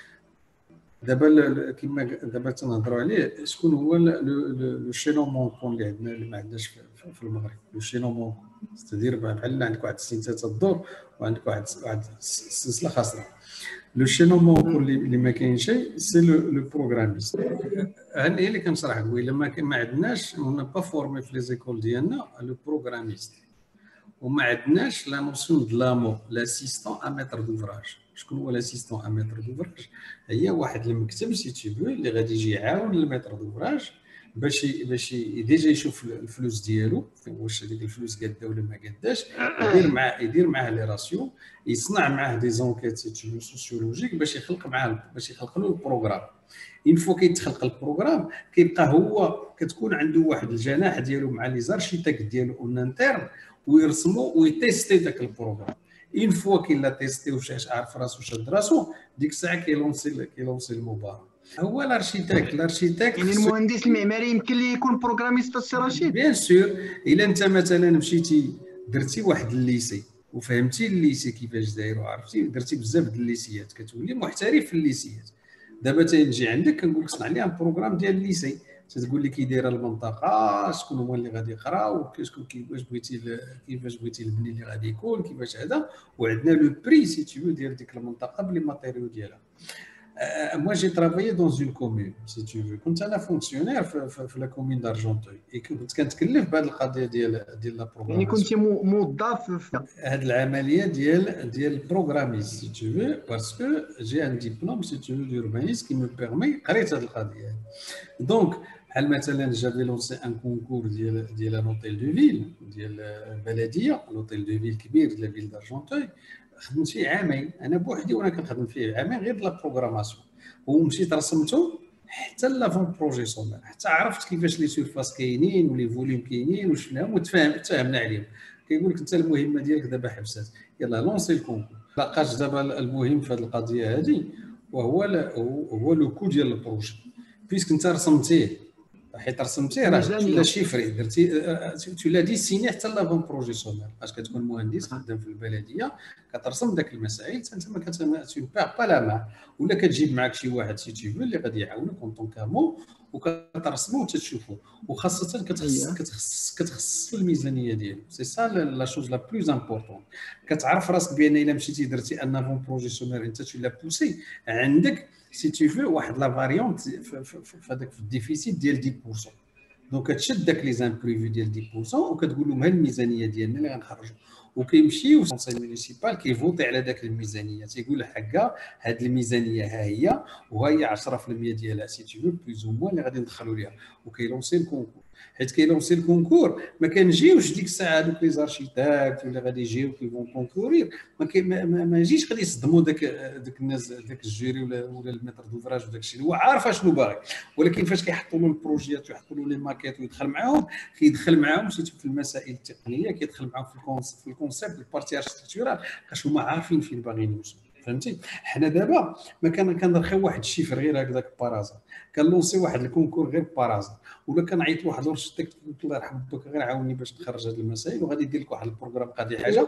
دابا كما دابا تنهضروا عليه شكون هو لو شينون مونكون اللي عندنا اللي ما عندناش في المغرب. لو شينون مونكون ستادير بحال عندك واحد السنتات الدور وعندك واحد واحد السلسله خاصه. لو شينومون اللي اللي ما كاينش سي لو بروغراميست. انا اللي كنشرح لك الا ما ما عندناش اون با فورمي في لي زيكول ديالنا لو بروغراميست، وما عندناش لا نوسيون د لامو لاسيستون ا ميتر دوفراج. شكون هو لاسيستون ا ميتر دوفراج؟ هي واحد المكتب سي تي فو اللي غادي يجي يعاون الميتر دوفراج باش باش ديجا يشوف الفلوس ديالو، واش هذيك الفلوس قاده ولا ما قاداش، يدير معاه يدير معاه لي راسيون، يصنع معاه دي زونكيت سي تي فو سوسيولوجيك باش يخلق معاه باش يخلق له البروغرام. اون فوا كيتخلق البروغرام كيبقى هو كتكون عنده واحد الجناح ديالو مع لي زارشيتيك ديالو اون انترن ويرسموا ويتيستي داك البروغرام. اون فوا كي لا تيستي واش عارف راسو شاد راسو، ديك الساعه كيلونسي كيلونسي المباراه. هو الارشيتيك الارشيتيك يعني المهندس المعماري يمكن ليه يكون بروغراميست السي رشيد؟ بيان سور. الا انت مثلا مشيتي درتي واحد الليسي وفهمتي الليسي كيفاش داير وعرفتي درتي بزاف د الليسيات كتولي محترف في الليسيات. دابا تنجي عندك كنقول لك صنع لي ان بروغرام ديال الليسي، تتقول لي كي دايره المنطقه، شكون هما اللي غادي يقراو، شكون كيفاش بغيتي كيفاش بغيتي البني اللي غادي يكون كيفاش هذا، وعندنا لو بري سي تو ديال ديك المنطقه بلي ماتيريو ديالها. moi j'ai travaillé dans une commune si tu veux. كنت انا فونكسيونير في في لا كومين دارجونتوي، كنت كنتكلف بهذه القضيه ديال ديال لا بروغراماسيون. يعني كنتي موظف في هذه العمليه ديال ديال البروغراميست سي تو في، باسكو جي ان ديبلوم سي تو دوربانيست كي مي بيرمي قريت هذه القضيه. دونك بحال مثلا جافي لونسي ان كونكور ديال ديال ان اوتيل دو فيل ديال البلديه، لوتيل دو فيل كبير ديال لا فيل دارجونتوي، خدمت فيه عامين انا بوحدي وانا كنخدم فيه عامين غير لا بروغراماسيون، ومشيت رسمته حتى لافون بروجي سومير، حتى عرفت كيفاش لي سيرفاس كاينين ولي فوليوم كاينين وشناهم وتفاهم تفاهمنا عليهم. كيقول لك انت المهمه ديالك دابا حبسات، يلا لونسي الكونكور. لقاش دابا المهم في هذه القضيه هذه وهو هو لو كو ديال البروجي، بيسك انت رسمتيه حيت رسمتيه راه تولى شيفري درتي تولى دي سيني حتى لافون بروجي سومير. باش كتكون مهندس خدام في البلديه كترسم داك المسائل، انت ما كتباع با لا ما، ولا كتجيب معاك شي واحد سي تي في اللي غادي يعاونك اون طون كامو وكترسمو وتتشوفو، وخاصه كتخص كتخص كتخص الميزانيه ديالو. سي سا لا شوز لا بلوز امبورطون. كتعرف راسك بان الا مشيتي درتي ان افون بروجي سومير انت تولى بوسي عندك سي تي في واحد لا فاريونت في هذاك في الديفيسيت ديال عشرة بالمية. دونك كتشد داك لي زامبريفي ديال عشرة بالمية وكتقول لهم ها الميزانيه ديالنا اللي غنخرجوا، وكيمشيو الكونساي مونيسيبال كيفوتي على داك الميزانيه، تيقول حكا هاد الميزانيه ها هي وها هي عشرة بالمية ديالها سي تي في بلوز او موان اللي غادي ندخلوا ليها، وكيلونسي الكونكور. حيت كيلونسي الكونكور ما كنجيوش ديك الساعه هذوك لي زارشيتاكت اللي غادي يجيو كيفون كونكورير، ما ما يجيش غادي يصدموا داك داك الناس داك الجيري ولا ولا المتر دوفراج وداك الشيء، هو عارف اشنو باغي، ولكن فاش كيحطوا له البروجيات ويحطوا له لي ماكيت ويدخل معاهم كيدخل معاهم في المسائل التقنيه، كيدخل معاهم في الكونسيبت البارتي اركتيكتورال، باش هما عارفين فين باغيين يوصلوا. فهمتي؟ حنا دابا ما كان كنرخيو واحد الشيفر غير هكذاك بارازا، كنلونسي واحد الكونكور غير بارازا، ولا كنعيط لواحد ورشتك الله يرحم بك غير عاوني باش نخرج هذه المسائل وغادي يدير لك واحد البروغرام قادي حاجه.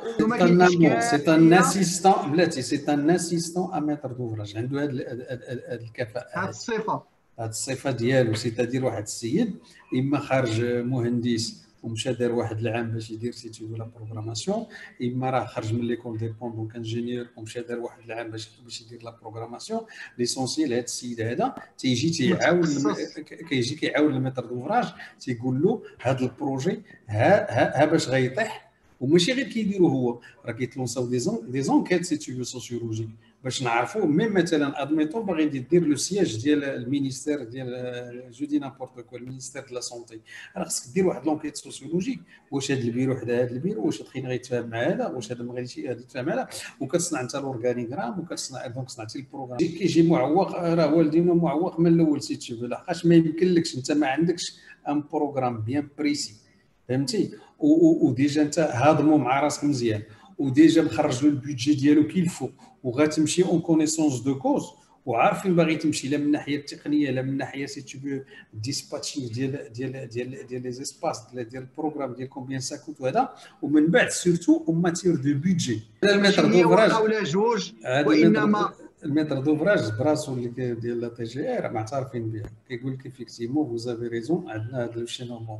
سي ان اسيستون بلاتي سي ان اسيستون ا ميتر دوفراج عنده هذه الكفاءه هذه الصفه هذه الصفه ديالو. سي تادير واحد السيد اما خارج مهندس ومشى دار واحد العام باش يدير سي تي ولا بروغراماسيون، اما راه خرج من ليكول ديبوندون كانجينيور ومشى دار واحد العام باش باش يدير لا بروغراماسيون. ليسونسيال هذا السيد هذا تيجي تيعاون كيجي كيعاون الميتر دوفراج، تيقول له هذا البروجي ها ها باش غيطيح، وماشي غير كيديروا هو راه كيتلونساو دي زون دي زونكيت سي تي سوسيولوجيك باش نعرفوا ميم مثلا ادميتون باغي دير لو سياج ديال المينيستير ديال جو دي نابورت كو المينيستير دو لا سونتي، راه خصك دير واحد لونكيت سوسيولوجيك، واش هذا البيرو حدا هذا البيرو، واش الخين غيتفاهم مع هذا، واش هذا ما غاديش يتفاهم مع هذا، وكتصنع انت الاورغانيغرام وكتصنع دونك صنعتي البروغرام. كيجي معوق راه والدينا معوق من الاول سي تي لحقاش ما يمكنلكش انت ما عندكش ان بروغرام بيان بريسي. فهمتي؟ وديجا انت هاضمو مع راسك مزيان، وديجا مخرج له البيدجي ديالو كيلفو، وغتمشي اون كونيسونس دو كوز وعارف فين باغي تمشي، لا من الناحيه التقنيه لا من الناحيه سي تو ديسباتشي ديال ديال ديال ديال لي زيسباس ديال البروغرام ديال كومبيان ساكوت وهذا، ومن بعد سيرتو اون ماتير دو بيدجي. المتر دوفراج ولا جوج وانما المتر دوفراج براسو اللي ديال لا تي جي ار معترفين بها، كيقول لك افيكتيمون فوز افي ريزون عندنا هذا الشينومون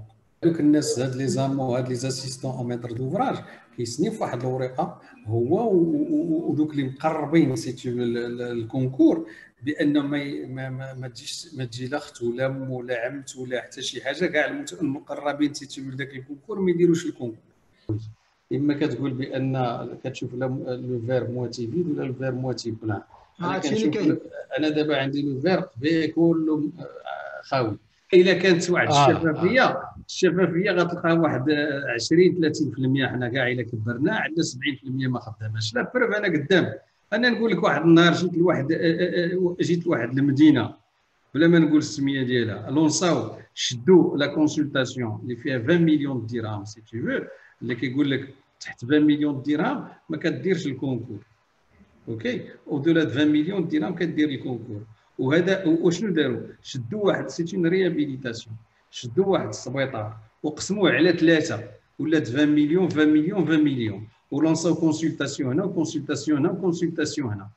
دوك الناس هاد لي زامو هاد لي زاسيستون او ميتر دوفراج كيسني في واحد الورقه هو ودوك اللي مقربين سيتي الكونكور بان ما ما ما تجيش ما تجي لا اخت ولا ام ولا عمت ولا حتى شي حاجه. كاع المقربين سيتي لذاك الكونكور ما يديروش الكونكور. اما كتقول بان كتشوف لو فير مواتي فيد ولا لو فير مواتي بلان. انا كنشوف انا دابا عندي لو فير كله خاوي. الا كانت واحد الشفافيه آه. الشفافيه غتلقى واحد عشرين ثلاثين بالمئة. حنا كاع الا كبرنا عندنا سبعين بالمئة ما خداماش. لا بروف انا قدام. انا نقول لك واحد النهار جيت لواحد جيت لواحد المدينه بلا ما نقول السميه ديالها لونساو شدوا لا كونسلطاسيون اللي فيها عشرين مليون درهم سي تو فو اللي كيقول لك تحت عشرين مليون درهم ما كديرش الكونكور. اوكي ودولة عشرين مليون درهم كدير الكونكور. وهذا وشنو داروا؟ شدوا واحد سيت اون ريابيليتاسيون، شدوا واحد السبيطار وقسموه على ثلاثه ولات عشرين مليون عشرين مليون عشرين مليون ولونساو كونسلطاسيون هنا وكونسلطاسيون هنا وكونسلطاسيون هنا.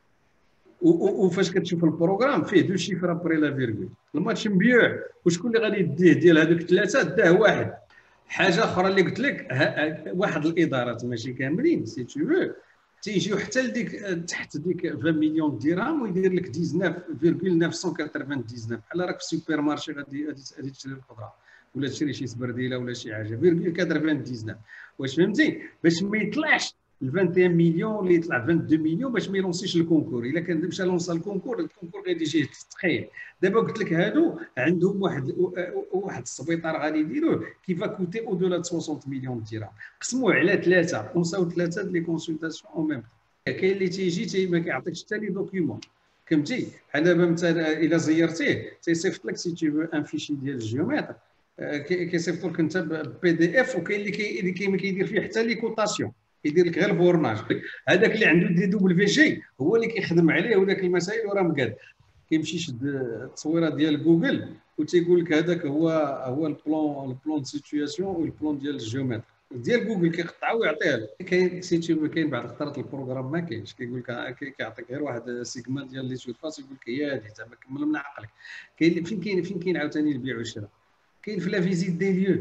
وفاش كتشوف البروغرام فيه دو شيفر ابري لا فيرغول. الماتش مبيوع وشكون اللي غادي يديه ديال هذوك الثلاثه؟ داه واحد. حاجه اخرى اللي قلت لك واحد الادارات ماشي كاملين سي تو فو تيجيو حتى لديك تحت ديك عشرين مليون درهم ويدير لك تسعة عشر فاصلة تسعمية وتسعة وتسعين بحال راك في السوبر مارشي غادي غادي تشري الخضره ولا تشري شي سبرديله ولا شي حاجه فاصلة تسعة وعشرين. واش فهمتي؟ باش ما يطلعش ال واحد وعشرين مليون اللي يطلع اثنين وعشرين مليون باش ما يلونسيش الكونكور. الا كان مشى لونسا الكونكور الكونكور غادي يجي تخيل. دابا قلت لك هادو عندهم واحد واحد السبيطار غادي يديروه كيفا كوتي او دولا ستين مليون درهم. قسموه على ثلاثه ونساو ثلاثه لي كونسلطاسيون او ميم. كاين اللي تيجي تي ما كيعطيكش حتى لي دوكيومون فهمتي. بحال دابا مثلا الا زيرتيه تيصيفط لك سي تو ان فيشي ديال الجيومتر كيصيفط لك انت بي دي اف. وكاين اللي كي ما كيدير فيه حتى لي كوطاسيون كيدير لك غير البورناج. هذاك اللي عنده دي دبل في جي هو اللي كيخدم عليه وداك المسائل وراه مقاد. كيمشي يشد التصويره ديال جوجل وتيقول لك هذاك هو هو البلون البلون دو سيتوياسيون والبلون ديال الجيومتر ديال جوجل كيقطعه ويعطيه لك. كاين سيتي كاين بعض الخطرات البروغرام ما كاينش كيقول لك كيعطيك غير واحد سيغمنت ديال لي سيرفاس يقول لك هي هذه زعما كمل من عقلك. كاين فين كاين فين كاين عاوتاني البيع والشراء. كاين في لا فيزيت دي ليو.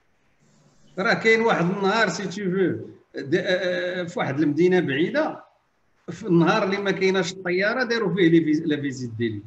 راه كاين واحد النهار سي تو فو في واحد المدينه بعيده في النهار اللي ما كايناش الطياره داروا فيه لا فيزيت ديالي.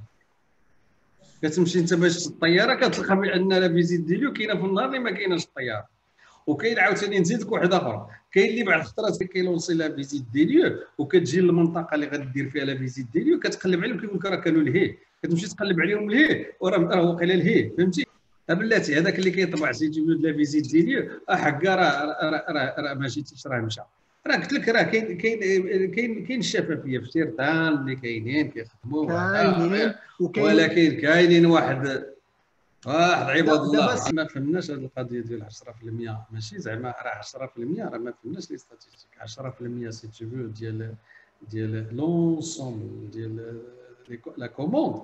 كتمشي انت باش الطياره كتلقى بان لا فيزيت ديالو كاينه في النهار اللي ما كايناش الطياره. وكاين عاوتاني نزيدك واحده اخرى كاين اللي بعض الخطرات كيلونسي لا فيزيت ديالو وكتجي للمنطقه اللي غادي دير فيها لا فيزيت ديالو كتقلب عليهم كيقول لك راه كانوا لهيه. كتمشي تقلب عليهم لهيه وراه واقيلا لهيه فهمتي. بلاتي هذاك اللي كيطبع سيتي لا فيزيت ديالو احكا راه راه ما جيتيش راه مشى. راه قلت لك راه كاين كاين كاين كاين الشفافيه في سيرتان اللي كاينين كيخدموا كاينين ولكن كاينين واحد واحد عباد الله ما فهمناش هذه القضيه ديال عشرة بالمئة. ماشي زعما راه عشرة بالمئة راه ما فهمناش لي ستاتيستيك. عشرة بالمئة سي تو فو ديال ديال لونسومبل ديال لا كوموند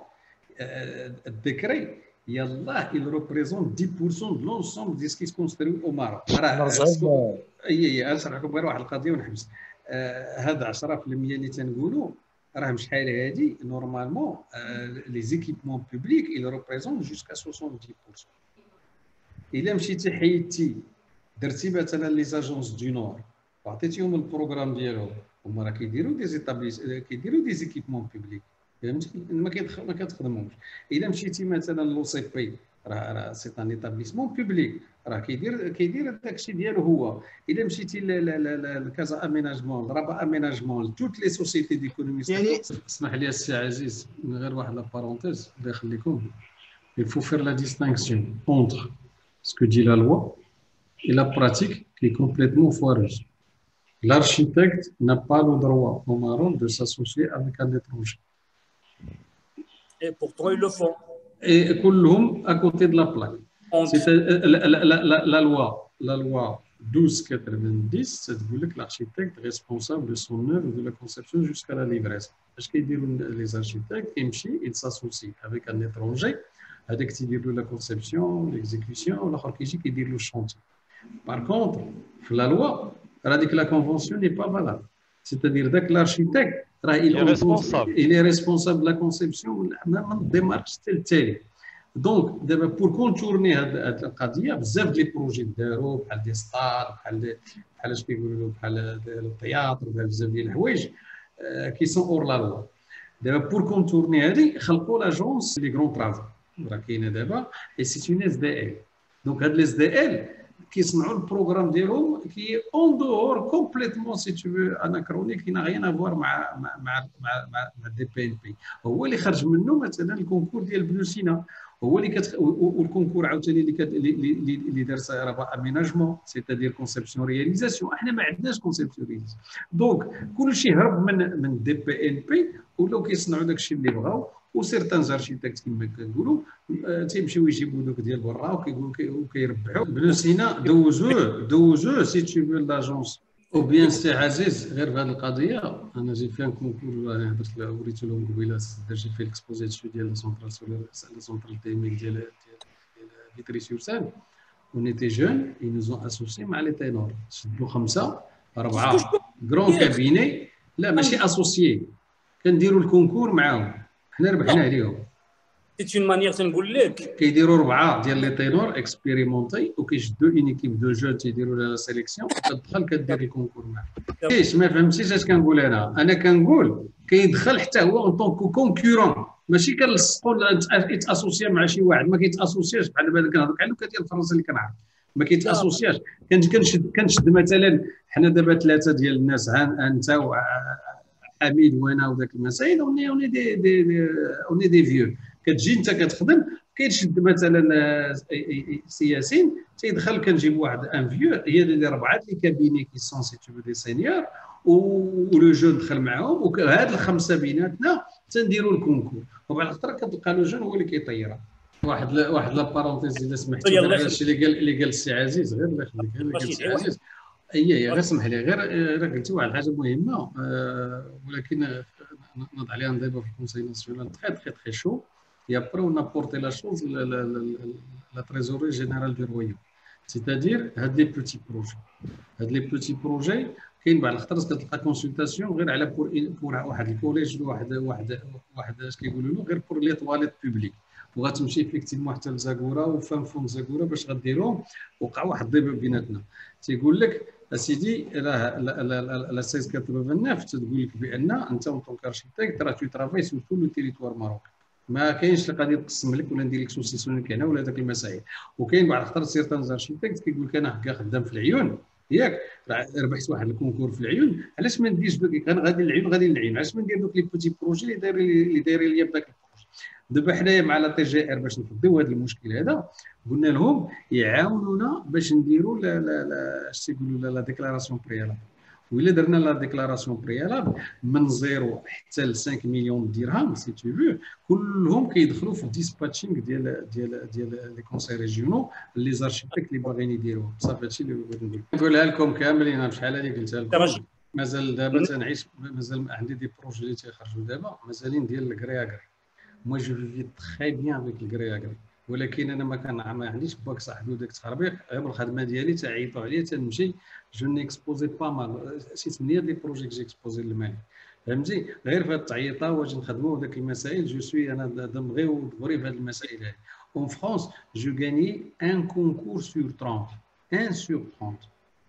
الديكري يلاه il représente dix pour cent de l'ensemble de ce qui se construit au Maroc. راه اي اي نشرح لكم غير واحد القضيه ونحبس. هذا عشرة بالمئة اللي تنقولوا راه شحال هادي نورمالمون لي زيكيبمون بوبليك il représente jusqu'à soixante-dix pour cent. الا مشيتي حيدتي درتي مثلا لي زاجونس دو نور وعطيتيهم البروغرام ديالهم هما راه كيديروا دي زيتابليس كيديروا دي زيكيبمون بوبليك فهمتي ما ما كتخدموش. الا مشيتي مثلا لو سي بي راه راه سي ان ايتابليسمون بوبليك راه كيدير كيدير داكشي ديالو هو. الا مشيتي لكازا اميناجمون رابا اميناجمون توت لي سوسيتي ديكونومي يعني اسمح لي السي عزيز غير واحد لا بارونتيز الله يخليكم. il faut faire la distinction entre ce que dit la loi et la pratique qui est complètement foireuse. L'architecte n'a pas le droit au Maroc de s'associer avec un étranger. Et pourtant, ils le font. Et كلهم à côté de la plaque. C'est la, la, la, la, la loi, la loi douze quatre-vingt-dix, c'est de l'architecte responsable de son œuvre de la conception jusqu'à la livraison. Parce qu'ils disent les architectes, ils s'associent avec un étranger, avec qui dit la conception, l'exécution, l'autre qui dit le chantier. Par contre, la loi, elle dit que la convention n'est pas valable. C'est-à-dire que l'architecte il est responsable il est responsable de la conception من الديمارش حتى التالي. دونك دابا بور كونتورني هاد القضيه بزاف ديال لي بروجي داروا بحال دي ستار بحال بحال اش كيقولوا بحال التياتر بزاف ديال الحوايج كي سون اور لا لوا. دابا بور كونتورني هادي خلقوا لاجونس لي غرون ترافو راه كاينه دابا اي سي اون اس دي ال. دونك هاد لي اس دي ال كيصنعوا البروغرام ديالهم كي اون دور كومبليتمون سي تو اناكرونيك كي غيان افوار مع مع مع مع مع دي بي ان بي. هو اللي خرج منه مثلا الكونكور ديال بنو سينا، هو اللي كت والكونكور عاوتاني اللي كت اللي اللي دار راه اميناجمون سيتادير كونسيبسيون رياليزاسيون. احنا ما عندناش كونسيبسيون رياليزاسيون. دونك كلشي هرب من من دي بي ان بي ولاو كيصنعوا داكشي اللي بغاو، وسيرتان زارشيتكت كما كنقولوا تيمشيو يجيبوا دوك ديال برا وكيقولوا وكيربحوا. بنو سينا دوزوه دوزوه سي تو في لاجونس او بيان. سي عزيز غير في هذه القضيه انا جي في ان كونكور هضرت وريت لهم قبيله جي في الاكسبوزيسيون ديال لا سونترال سولير لا سونترال تيرميك ديال ديال فيتري سور سان ونيتي جون اي نوزون اسوسي مع لي تينور شدوا خمسه اربعه كرون كابيني لا ماشي اسوسيي كنديروا الكونكور معاهم حنا ربحنا عليهم. سي اون مانيير تنقول لك كيديروا اربعه ديال لي تينور اكسبيريمونتي وكيشدوا اون ايكيب دو جو تيديروا لها سيليكسيون وكتدخل كدير الكونكور معاه. ايش ما فهمتيش اش كنقول انا؟ انا كنقول كيدخل حتى هو اون طونك كونكورون ماشي كنلصقوا يتاسوسيا مع شي واحد ما كيتاسوسياش بحال دابا كنهضر على اللغه ديال الفرنسا اللي كنعرف ما كيتاسوسياش. كنشد كنشد مثلا حنا دابا ثلاثه ديال الناس انت وحميد وانا وداك المسائل اوني اوني دي دي اوني دي فيو. كتجي انت كتخدم كيتشد مثلا سي ياسين تيدخل كنجيب واحد ان فيو هي اللي ربعه لي كابيني كي سون سي تو دي سينيور ولو جون دخل معاهم وهاد الخمسه بيناتنا تنديروا الكونكور وبعد الخطره كتلقى لو جون هو اللي كيطيرها. واحد لا واحد لا بارونتيز الا سمحتي على الشيء اللي قال اللي قال السي عزيز غير الله يخليك غير اللي قال السي عزيز هي غير سمح لي غير راه قلتي واحد الحاجه مهمه ولكن نوض عليها دابا في الكونساي ناسيونال تري تري تري شو. Et après, on a porté la chose, la, la, la, la trésorerie générale du royaume. C'est-à-dire, il y a des petits projets. Il y a des petits projets qui ont une consultation pour, pour un collège, pour les toilettes publiques. وغتمشي effectivement حتى لزاكورا وفام فون زاكورا باش غديرهم وقع واحد الضيبه بيناتنا تيقول لك اسيدي راه لا سيز ثمانية وثمانين تقول لك بان انت اون طونك ارشيتيكت راه تو ترافاي سور تو لو تيريتوار ماروكي ما كاينش اللي غادي يقسم لك ولا ندير لك سوسيسيون لك هنا ولا داك المسائل. وكاين بعض الخطر سيرتان زارشيتيكت كيقول لك انا هكا خدام في العيون ياك ربحت واحد الكونكور في العيون علاش ما نديرش دوك غادي للعيون غادي للعيون علاش ما ندير دوك لي بوتي بروجي اللي دايرين اللي دايرين ليا بداك البروجي. دابا حنايا مع لا تي جي ار باش نفضيو هذا المشكل هذا قلنا لهم يعاونونا باش نديروا لا لا لا اش تيقولوا لا ديكلاراسيون بريالابل. وإلا درنا لا ديكلاراسيون بريالابل من زيرو حتى ل خمسة مليون درهم سي تو فو كلهم كيدخلوا في الديسباتشينغ ديال ديال ديال لي كونساي ريجيونو لي زارشيتيكت اللي باغيين يديروه. صافي هادشي اللي بغيت نقول. نقولها لكم كاملين بشحال هذه قلتها لكم. مازال دابا تنعيش مازال عندي دي بروجي اللي تيخرجوا دابا مازالين ديال الكري اكري. مو جو في تري بيان افيك الكري اكري ولكن انا ما كان ما عنديش باك صاحبي وداك التخربيق غير بالخدمه ديالي تعيطوا عليا تنمشي جو نيكسبوزي با مال شي ثمانيه دي بروجي كي اكسبوزي للمال فهمتي غير في هاد التعييطه واش نخدموا داك المسائل جو سوي انا دمغي ودغوري في هاد المسائل هادي. اون فرانس جو غاني ان كونكور سور ثلاثين واحد سور ثلاثين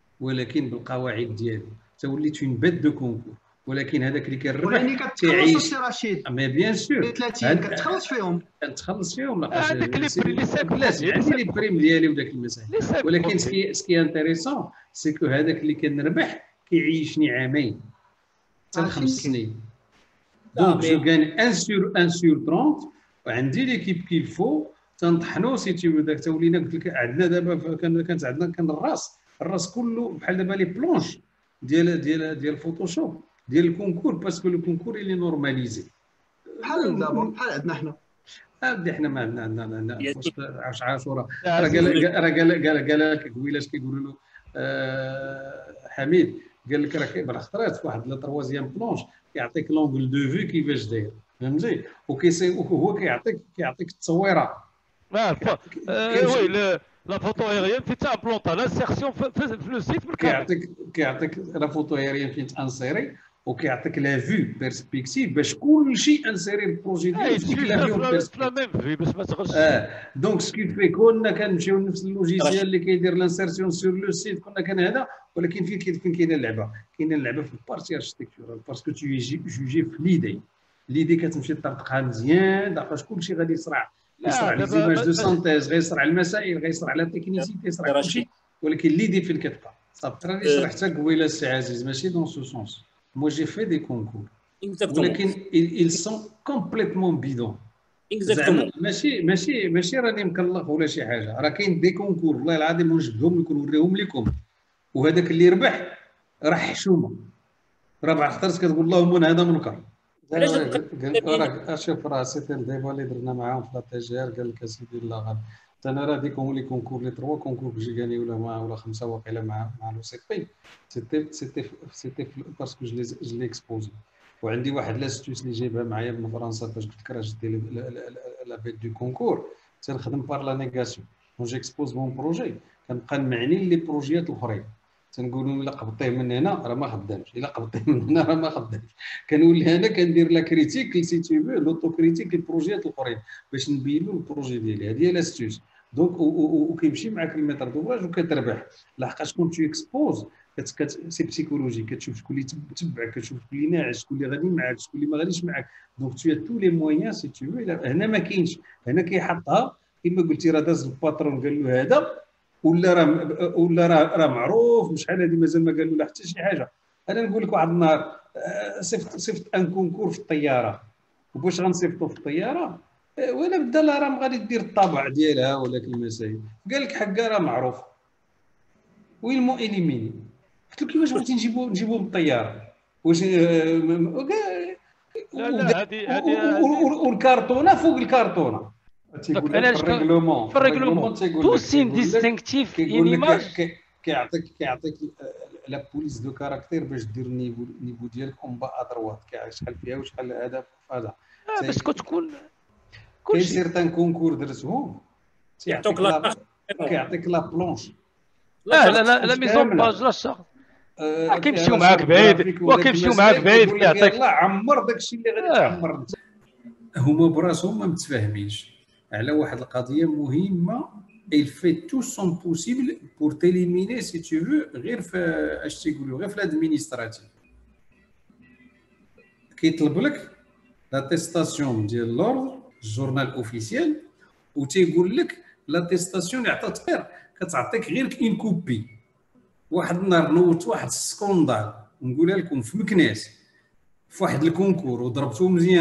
ولكن بالقواعد ديالو توليت اون بيت دو كونكور ولكن هذاك اللي كيربح كتخلص السي رشيد مي بيان سور ثلاثين كتخلص فيهم كتخلص فيهم لاقاش هذاك لي بري لي سامبل عندي لي بريم ديالي وداك المسائل ولكن سكي سكي انتريسون سي كو هذاك اللي كنربح كيعيشني عامين حتى خمس سنين. دونك جو كان ان سور ان سور ثلاثين وعندي ليكيب كيل فو تنطحنوا سي تي داك تولينا قلت لك عندنا دابا كانت عندنا كان الراس الراس كله بحال دابا لي بلونش ديال ديال ديال الفوتوشوب ديال الكونكور باسكو لو كونكور اللي نورماليزي بحال دابا بحال عندنا حنا هادي حنا ما عندنا عندنا عندنا عاشوره راه قال راه قال قال قال لك قبيله اش كيقولوا له حميد قال لك راه بالخطرات في واحد لا تروازيام بلونش كيعطيك لونغل دو فيو كيفاش داير فهمتي وهو كيعطيك كيعطيك التصويره وي لا فوتو ايريان فين تابلونطا لانسيرسيون في لو سيت كيعطيك كيعطيك لا فوتو ايريان فين تانسيري وكيعطيك لا فيو بيرسبكتيف باش كلشي انسيري البروجي ديالك في لا فيو بيرسبكتيف. لا ميم في باش ما تغش. اه دونك سكي في كنا كنمشيو لنفس اللوجيسيال اللي كيدير لانسيرسيون سور لو سيت، كنا كان هذا، ولكن فين فين كاينه اللعبه؟ كاينه اللعبه في البارتي اركتيكتورال، باسكو تو جوجي في ليدي، ليدي كتمشي تطبقها مزيان، لحقاش كلشي غادي يصرع، يصرع لي زيماج دو سانتيز، غيصرع المسائل، غيصرع لا تكنيسيتي، يصرع كلشي، ولكن ليدي فين كتبقى؟ صافي راني شرحتها قبيله السي عزيز، ماشي دون سو سونس. مو جي في دي كونكور ولكن ils sont complètement bidons. زعما ماشي ماشي ماشي راني مكلف ولا شي حاجه، راه كاين دي كونكور والله العظيم ونجبدهم لكم نوريهم لكم، وهذاك اللي ربح راه حشومه، راه بعد خطرت كتقول اللهم هذا منكر. راك شوف راه سيتي الديبا اللي درنا معاهم في لاتيجير، قال لك اسيدي لا غادي انا راه ديكم لي كونكور لي تروا كونكور كي جي غاني ولا مع ولا خمسه واقيلا مع مع لو سي بي، سيتي سيتي سيتي باسكو جو لي اكسبوزي. وعندي واحد لاستوس اللي جايبها معايا من فرنسا باش قلت لك راه جدي لا بيت دو كونكور، تنخدم بار لا نيغاسيون، جيكسبوز مون بروجي، كنبقى نمعني لي بروجيات الاخرين، تنقولوا الا قبطيه من هنا راه ما خدامش، الا قبطيه من هنا راه ما خدامش، كنولي انا كندير لا كريتيك سي تو فو لوطو كريتيك للبروجيات الاخرين باش نبين له البروجي ديالي. هذه هي لاستوس. دونك وكيمشي معاك الميتر دوراج وكتربح، لحقاش كون تو اكسبوز سي بسيكولوجي، كتشوف شكون اللي تبعك، كتشوف شكون اللي ناعس، شكون اللي غادي معاك، شكون اللي ما غاديش معاك. دونك تو تو لي مويان سي تو هنا ما كاينش، هنا كيحطها كما قلتي، راه داز الباترون قال له هذا، ولا راه ولا راه راه معروف، شحال هذه مازال ما قال له لا حتى شي حاجه. انا نقول لك واحد النهار صيفط صيفط ان كونكور في الطياره، وباش غنصيفطو في الطياره ولا بدا لا راه غادي دير الطابع ديالها ولا المسائل، قال لك حكا راه معروف وين مو اليميني. قلت له كيفاش بغيتي نجيبو نجيبوه بالطياره؟ واش لا لا هذه هذه والكارتونه فوق الكارتونه تيقول لك في الريغلومون، في الريغلومون تو سين ديستينكتيف ان ايماج، كيعطيك كيعطيك لا بوليس دو كاركتير باش دير النيفو النيفو ديالك اون با ادروات، شحال فيها وشحال هذا هذا باش كتكون كاين سيرتان كونكور درتهم كيعطيك لا كيعطيك لا بلونش. لا لا لا لا ميزون باج لا شغل كيمشيو معاك بعيد وكيمشيو معاك بعيد كيعطيك يلاه عمر داكشي اللي غادي تعمر انت. هما براسهم ما متفاهمينش على واحد القضيه مهمه، il fait tout son possible pour t'éliminer si tu veux غير في اش تيقولوا غير في الادمينستراتيف. كيطلب لك لاتيستاسيون ديال لوردر الجورنال اوفيسيال، وتيقول لك لاتيستاسيون اللي عطات غير كتعطيك غير اون كوبي. واحد النهار نوضت واحد السكوندال نقولها لكم في مكناس في واحد الكونكور وضربته مزيان،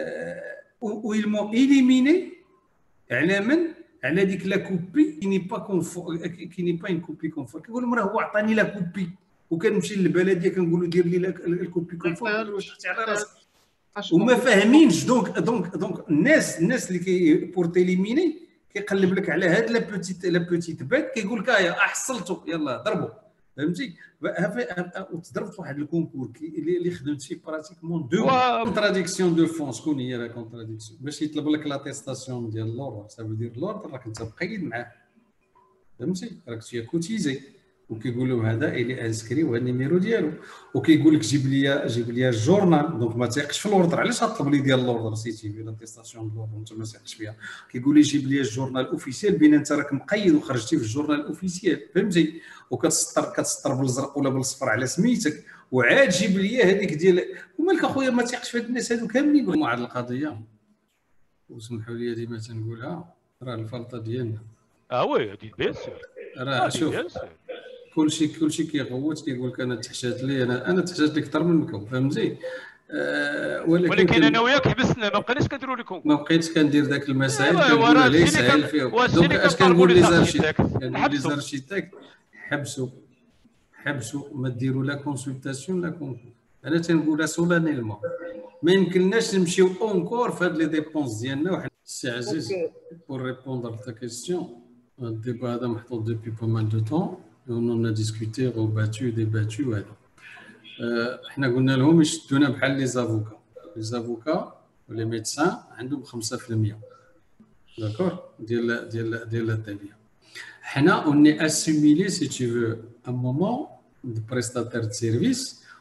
ويلمو إليميني على من؟ على ديك لا كوبي كي ني با كونفور كي ني با اون كوبي كونفور. كيقول لهم راه هو عطاني لا كوبي، وكنمشي للبلديه كنقول له دير لي الكوبي كونفور، واش تحتي على راسك وما فاهمينش. دونك دونك دونك الناس الناس اللي كي بور تيليميني كيقلب لك على هاد لا بوتيت لا بوتيت بات، كيقول لك ها حصلتو يلاه ضربوا، فهمتي؟ وتضرب في واحد الكونكور اللي خدمت فيه براتيكمون دو كونتراديكسيون دو فون. شكون هي لا كونتراديكسيون؟ باش يطلب لك لاتيستاسيون ديال لوردر، سافو دير لوردر راك انت مقيد معاه، فهمتي؟ راك تي كوتيزي، وكيقول لهم هذا اللي انسكري وهذا النيميرو ديالو، وكيقول لك جيب لي جيب لي الجورنال. دونك ما تيقش في لوردر، علاش غطلب لي ديال لوردر سيتي في لاتيستاسيون ديال لوردر انت ما تيقش فيها؟ كيقول لي جيب لي الجورنال اوفيسيال بين انت راك مقيد وخرجتي في الجورنال اوفيسيال، فهمتي؟ وكتسطر كتسطر بالازرق ولا بالصفر على سميتك، وعاد جيب لي هذيك ديال ومالك اخويا ما تيقش في هاد الناس هادو كاملين. يقول واحد القضيه وسمحوا لي ديما تنقولها، راه الفلطه ديالنا. اه وي هادي بيان سور، راه شوف كلشي كلشي كيغوت كيقول لك انا تحشات لي، انا انا تحشات لك اكثر منكم، فهمتي؟ أه ولكن, ولكن انا وياك حبسنا ما بقيناش كنديروا لكم، ما بقيتش كندير ذاك المسائل كنقول عليه سهل فيه. دونك اش كنقول لي زارشيتك كنقول لي زارشيتك حبسوا حبسوا ما ديروا لا كونسلطاسيون لا كونكور. انا تنقولها سولانيلمون ما يمكنناش نمشيو اونكور في هاد لي ديبونس ديالنا. واحد السي عزيز بور ريبوندر تا كيسيون، الديبا هذا محطوط دوبي با مال دو طون، on a discuté rebattu débattu وهذا. احنا قلنا لهم يشدونا بحال لي زافوكا، لي زافوكا ولي ميدسان عندهم خمسة في المية داكور ديال ديال ديال التابعه. حنا اوني اسيميلي سي tu veux un moment de prestataire de service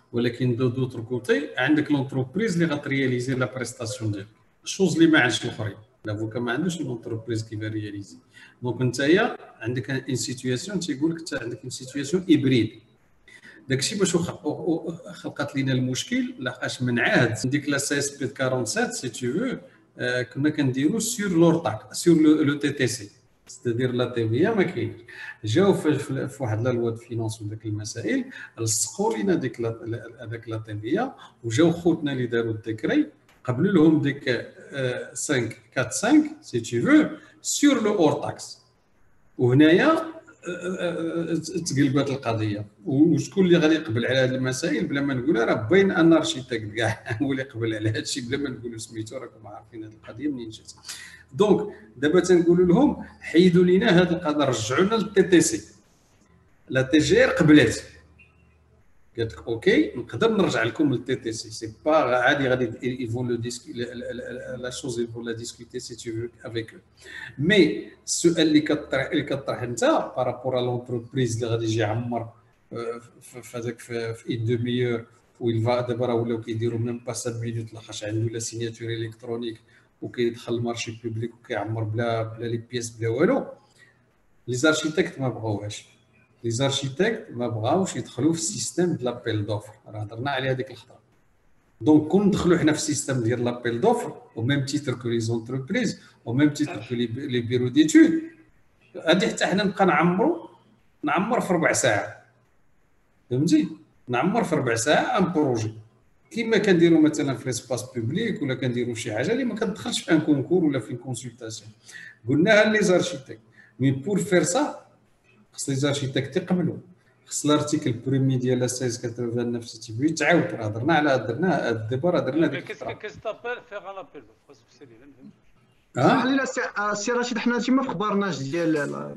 ولكن دو دوتر كوتي عندك لونتربريز اللي غترياليزي لا بريستاسيون ديالك الشوز اللي ما عندش الاخرين. لافوكا ما عندوش لونتربريز كيف رياليزي. دونك نتايا عندك ان سيتوياسيون تيقول لك انت عندك ان سيتوياسيون هيبريد. داكشي باش خلقت لينا المشكل لحقاش من عهد ديك لا سي اس بي سبعة وأربعين سي تو فو كنا كنديرو سور لورتاك سور لو تي تي سي ستادير لا تي في ما كاينش. جاو في واحد لا لوا د فينونس وداك المسائل لصقوا لينا ديك هذاك لا تي في وجاو خوتنا اللي داروا الديكري قبلوا لهم ديك خمسة أربعة خمسة سي تو فو سور لو اور تاكس. وهنايا تقلبات القضيه. وشكون اللي غادي يقبل على هذه المسائل بلا ما نقولها؟ راه باين ان ارشيتكت كاع هو اللي يقبل على هذا الشيء بلا ما نقولوا سميتو. راكم عارفين هذه القضيه منين جات. دونك دابا تنقولوا لهم حيدوا لينا هذا القضاء رجعوا لنا للتي تي سي. لا تي جي ار قبلات قالت لك اوكي نقدر نرجع لكم للتي تي سي سي با عادي غادي يفون لو ديسك لا شوز يفون لا ديسكوتي سي تو افيك. مي السؤال اللي كطرح اللي كطرح انت بارابور ا لونتربريز اللي غادي يجي يعمر في هذاك في اي دوميور ويلفا دابا راه ولاو كيديروا ميم با سبع مينوت لاخاطش عنده لا سيناتور الكترونيك وكيدخل المارشي بوبليك وكيعمر بلا بلا لي بياس بلا والو. لي زارشيتكت ما بغاوهاش. لي زارشيتكت ما بغاوش يدخلوا في السيستم ديال لابيل دوفر. راه هضرنا على هذيك الخطره. دونك كون ندخلوا حنا في السيستم ديال لابيل دوفر او ميم تيتر كو لي زونتربريز او ميم تيتر كو لي بيرو ديتود غادي حتى حنا نبقى نعمروا نعمر في ربع ساعه. فهمتي؟ نعمر في ربع ساعه ان بروجي كيما كنديروا مثلا في ليسباس بوبليك ولا كنديروا شي حاجه اللي ما كتدخلش في ان كونكور ولا في كونسلطاسيون. قلناها لي زارشيتكت مي بور فير سا خص لي زارشيتكت يقبلوا. خص لارتيكل بريمي ديال ستة مية وثمانية وتسعين سي تي في تعاود. راه هضرنا على درنا الديبا راه درنا ديك الفتره. كيس تابيل فيغ لابيل خاصك تسالي لا اه علينا السي رشيد حنا تما في خبرناش ديال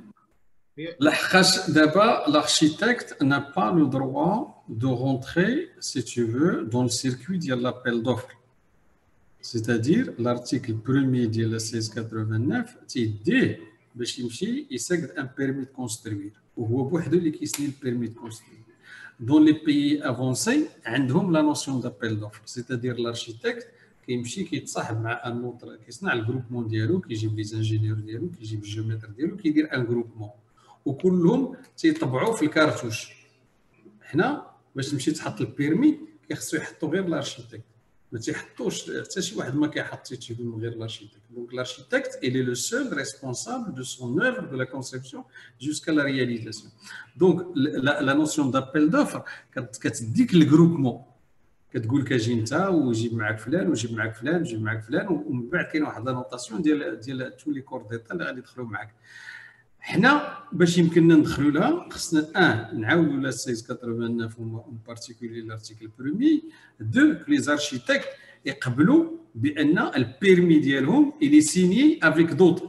لحقاش دابا l'architecte n'a pas le droit de rentrer si tu veux dans le circuit ديال l'appel d'offres. C'est-à-dire l'article premier ديال ستة مية وثمانية وثمانين تيديه باش يمشي يسقط ان بيرمي دو كونستروير وهو بوحدو اللي كيسني البيرمي دو كونستروير. دون لي بيي افونسي عندهم لا نوسيون دابيل دوفر. سيتادير لارشيتكت كيمشي كيتصاحب مع ان نوتر كيصنع الجروبمون ديالو كيجيب لي زانجينيور ديالو كيجيب الجيومتر ديالو كيدير ان جروبمون وكلهم تيطبعوا في الكارتوش. حنا باش تمشي تحط البيرمي كيخصو يحطوا غير لارشيتكت ما تيحطوش حتى شي واحد ما كيحط شي من غير لارشيتكت. دونك لارشيتكت il est le seul responsable de son œuvre de la conception jusqu'à la réalisation. Donc la, la notion d'appel d'offre كتديك الجروبمون كتقول لك اجي انت وجيب معاك فلان وجيب معاك فلان وجيب معاك فلان ومن بعد كاين واحد لا نوطاسيون ديال ديال تو لي كور ديتا اللي غادي يدخلوا معاك. حنا باش يمكننا ندخلوا لها خصنا ان نعاودوا لا ستة مية وثمانية وتسعين اون بارتيكولي لارتيكل برومي دو لي زارشيتكت يقبلوا بان البيرمي ديالهم الي سيني افيك دوطر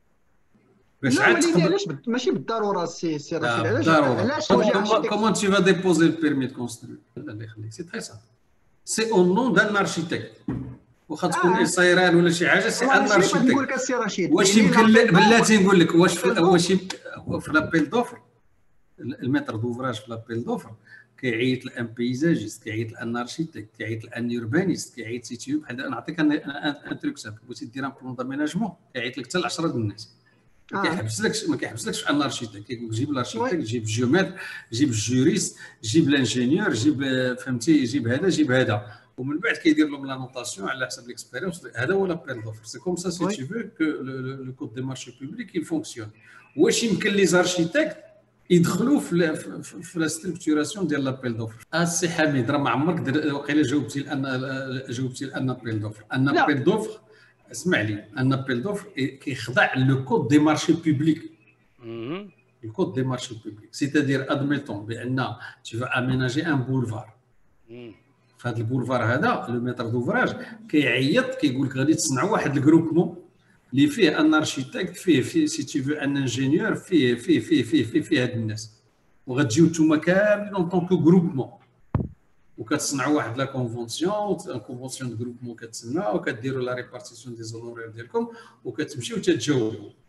باش عاد علاش ماشي بالضروره السي سي رشيد علاش علاش كومون tu vas déposer le permis de construire الله يخليك سي تري سامبل سي اون نون دان ارشيتكت واخا تكون ايسايران ولا شي حاجه سي ان ارشيتكت. نقول لك السي رشيد واش يمكن بلاتي نقول لك واش واش في لابيل دوفر المتر دوفراج في لابيل دوفر كيعيط الان بيزاجيست كيعيط الان ارشيتكت كيعيط الان يوربانيست كيعيط سي تي بحال نعطيك ان تروك سامبل بغيتي دير ان بلون داميناجمون كيعيط لك حتى ل عشرة د الناس ما كيحبسلكش ما كيحبسلكش في ان ارشيتكت كيقول لك جيب الارشيتكت جيب الجيومتر جيب الجوريست جيب الانجينيور جيب فهمتي جيب هذا جيب هذا ومن بعد كيدير لهم لا نوطاسيون على حسب ليكسبيريونس. هذا هو لابيل دوفر سي كوم سا سي تي فو كو لو كود دي مارشي بوبليك يل فونكسيون. واش يمكن لي زارشيتكت يدخلوا في في لا ستركتوراسيون ديال لابيل دوفر؟ السي حميد راه ما عمرك وقيلا جاوبتي لان جاوبتي لان ابيل دوفر. ان ابيل دوفر اسمع لي ان ابيل دوفر كيخضع لو كود دي مارشي بوبليك. لو كود دي مارشي بوبليك سيتادير ادميتون بان tu vas aménager un boulevard. في هذا البولفار هذا لو ميتر دوفراج كيعيط كيقول لك غادي تصنعوا واحد الجروبمون اللي فيه ان ارشيتكت فيه في سي تي فو ان انجينيور فيه فيه فيه فيه فيه, فيه هاد الناس وغتجيو نتوما كاملين اون طونكو جروبمون وكتصنعوا واحد لا كونفونسيون ان كونفونسيون دو جروبمون كتسمى وكديروا لا ريبارتيسيون دي زونورير ديالكم وكتمشيو تتجاوبوا.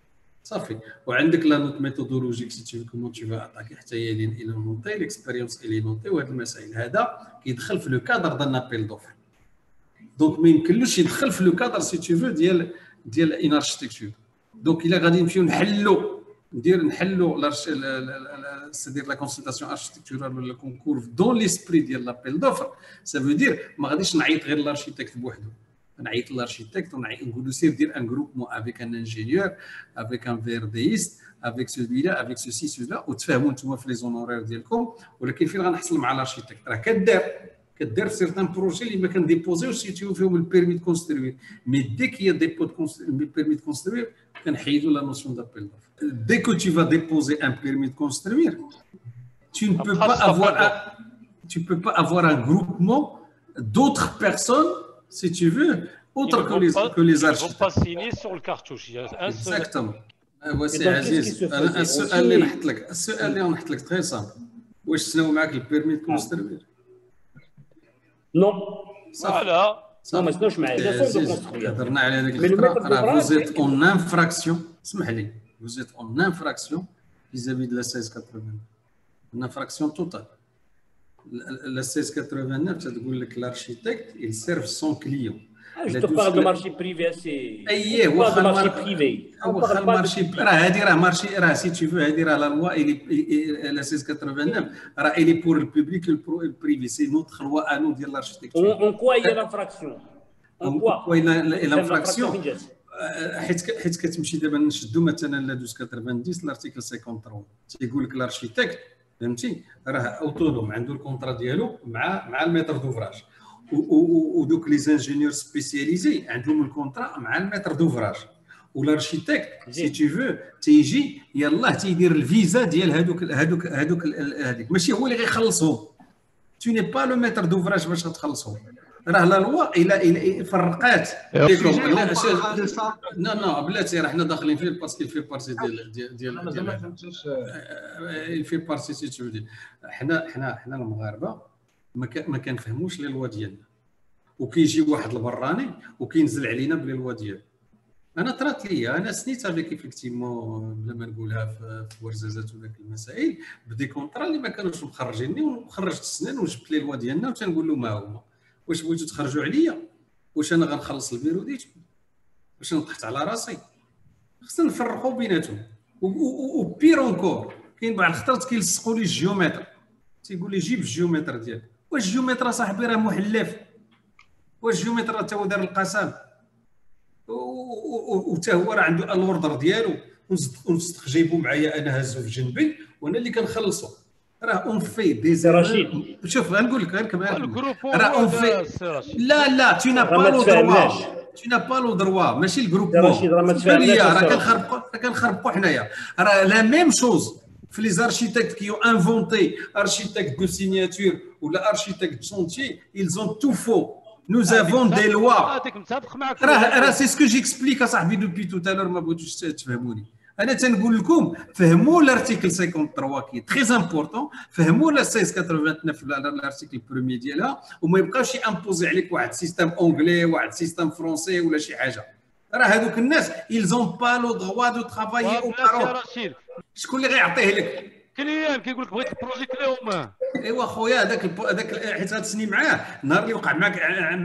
صافي. وعندك لا نوت ميثودولوجيك سي تو كومون تو فا اتاكي حتى هي الى نوتي ليكسبيريونس الي نوتي. وهاد المسائل هذا كيدخل في لو كادر دان ابيل دوفر. دونك ما يمكنلوش يدخل في لو كادر سي تو فو ديال ديال ان اركتيكتور. دونك الا غادي نمشيو نحلوا ندير نحلوا لارش سيدير لا كونسلطاسيون اركتيكتورال ولا كونكور دون ليسبري ديال لابيل دوفر. سا فو دير ما غاديش نعيط غير لارشيتكت بوحدو، نعيط لارشيتكت ونقولوا سير دير ان جروبمون افيك ان انجينيور افيك ان فيرديست افيك سولوي-لا افيك سوسي سولا وتفاهموا نتوما في لي زونورير ديالكم. ولكن فين غنحصل مع لارشيتكت؟ راه كدار كدار في سيرتان بروجي اللي ما كنديبوزيو سيتيو فيهم البيرمي دو كونستروير. مي ديك هي ديبو دو بيرمي دو كونستروير كنحيدوا لا نوسيون دابيل دوفر. ديك كو tu vas déposer un permis de construire, tu ne peux pas avoir un, tu peux pas avoir un groupement d'autres personnes si tu veux autre que les que les architectes. Ils vont pas signer sur le cartouche. Il y a un seul. Exactement. وسي عزيز انا السؤال اللي نحط لك السؤال اللي نحط لك تري سامبل. واش تسناو معاك البيرمي دو كونستروير؟ نو فوالا non ما تسناوش معايا هضرنا على هذيك الفكره. راه فوزيت اون انفراكسيون. اسمح لي فوزيت اون انفراكسيون vis-à-vis de la seize quatre-vingt-neuf. une infraction totale. La seize quatre-vingt-neuf تقول لك l'architecte il serve son client. Je te parle de marché privé, c'est. اييه واخا marché privé. واخا المارشي راه هذه راه مارشي راه سي تو فو هذه راه لا لوا الي لا seize quatre-vingt-neuf راه الي بور البوبليك البريفي سي نوتر لوا انو ديال الاركتيكتور. En quoi il y a l'infraction? En quoi? quoi l'infraction? حيت حيت كتمشي دابا نشدوا مثلا لا دوز ثمانين لارتيكل خمسة وخمسين تيقول لك الاركتيكت فهمتي راه اوتونوم عنده الكونطرا ديالو مع مع الميتر دوفراج. ودوك لي زانجينيور سبيسياليزي عندهم الكونطرا مع الميتر دوفراج. والاركتيكت سي تو فو تيجي يلاه تيدير الفيزا ديال هذوك هذوك هذوك هذيك ماشي هو اللي غيخلصهم. تو ني با لو ميتر دوفراج باش تخلصهم. راه لا لوا الى فرقات ليكم. لا لا بلاتي راه حنا داخلين فيه باسكو في بارتي ديال ديال ديال زعما ما فهمتش. في بارتي سي تو دي. حنا حنا حنا المغاربه ما كنفهموش لي لوا ديالنا. وكيجي واحد البراني وكينزل علينا بلي لوا ديالو. انا طرات لي انا سنيت افيك ايفيكتيمون بلا ما نقولها في ورزازات وداك المسائل بدي كونطرا اللي ما كانوش مخرجيني وخرجت السنان وجبت لي لوا ديالنا وتنقول لهم ها هما واش بغيتو تخرجوا عليا واش انا غنخلص البيرو ديتكم واش نطحت على راسي. خصنا نفرقوا بيناتهم. وبير اونكور كاين بعض الخطرات كيلصقوا لي الجيومتر تيقول لي جيب الجيومتر ديالك. واش الجيومتر صاحبي راه محلف؟ واش الجيومتر راه تا هو دار القسم وتا هو راه عنده الاوردر ديالو ونصدق جايبو معايا انا هازو في جنبي وانا اللي كنخلصو. راه اون في دي زيرو. شوف غنقول لك غير كمان راه اون في. لا لا تي نا با لو دروا تي نا با لو دروا ماشي الجروب راه كنخربقوا راه كنخربقوا حنايا. راه لا ميم شوز في لي زارشيتكت كي ont inventé architecte de signature ou l'architecte de chantier, ils ont tout faux. Nous avons des lois. راه راه سي سكو جيكسبليك اصاحبي دوبي تو تالور ما بغيتوش تفهموني. انا تنقول لكم فهموا لارتيكل ثلاثة وخمسين كي تري امبورطون. فهموا لا seize quatre-vingt-neuf لارتيكل بروميي ديالها وما يبقاوش يامبوزي عليك واحد سيستم اونغلي واحد سيستم فرونسي ولا شي حاجه. راه هذوك الناس ils ont pas le droit de travailler au Maroc. شكون اللي غيعطيه لك؟ كليان كيقول لك بغيت البروجي كليهم. ايوا خويا هذاك هذاك حيت غتسني معاه نهار اللي وقع معاك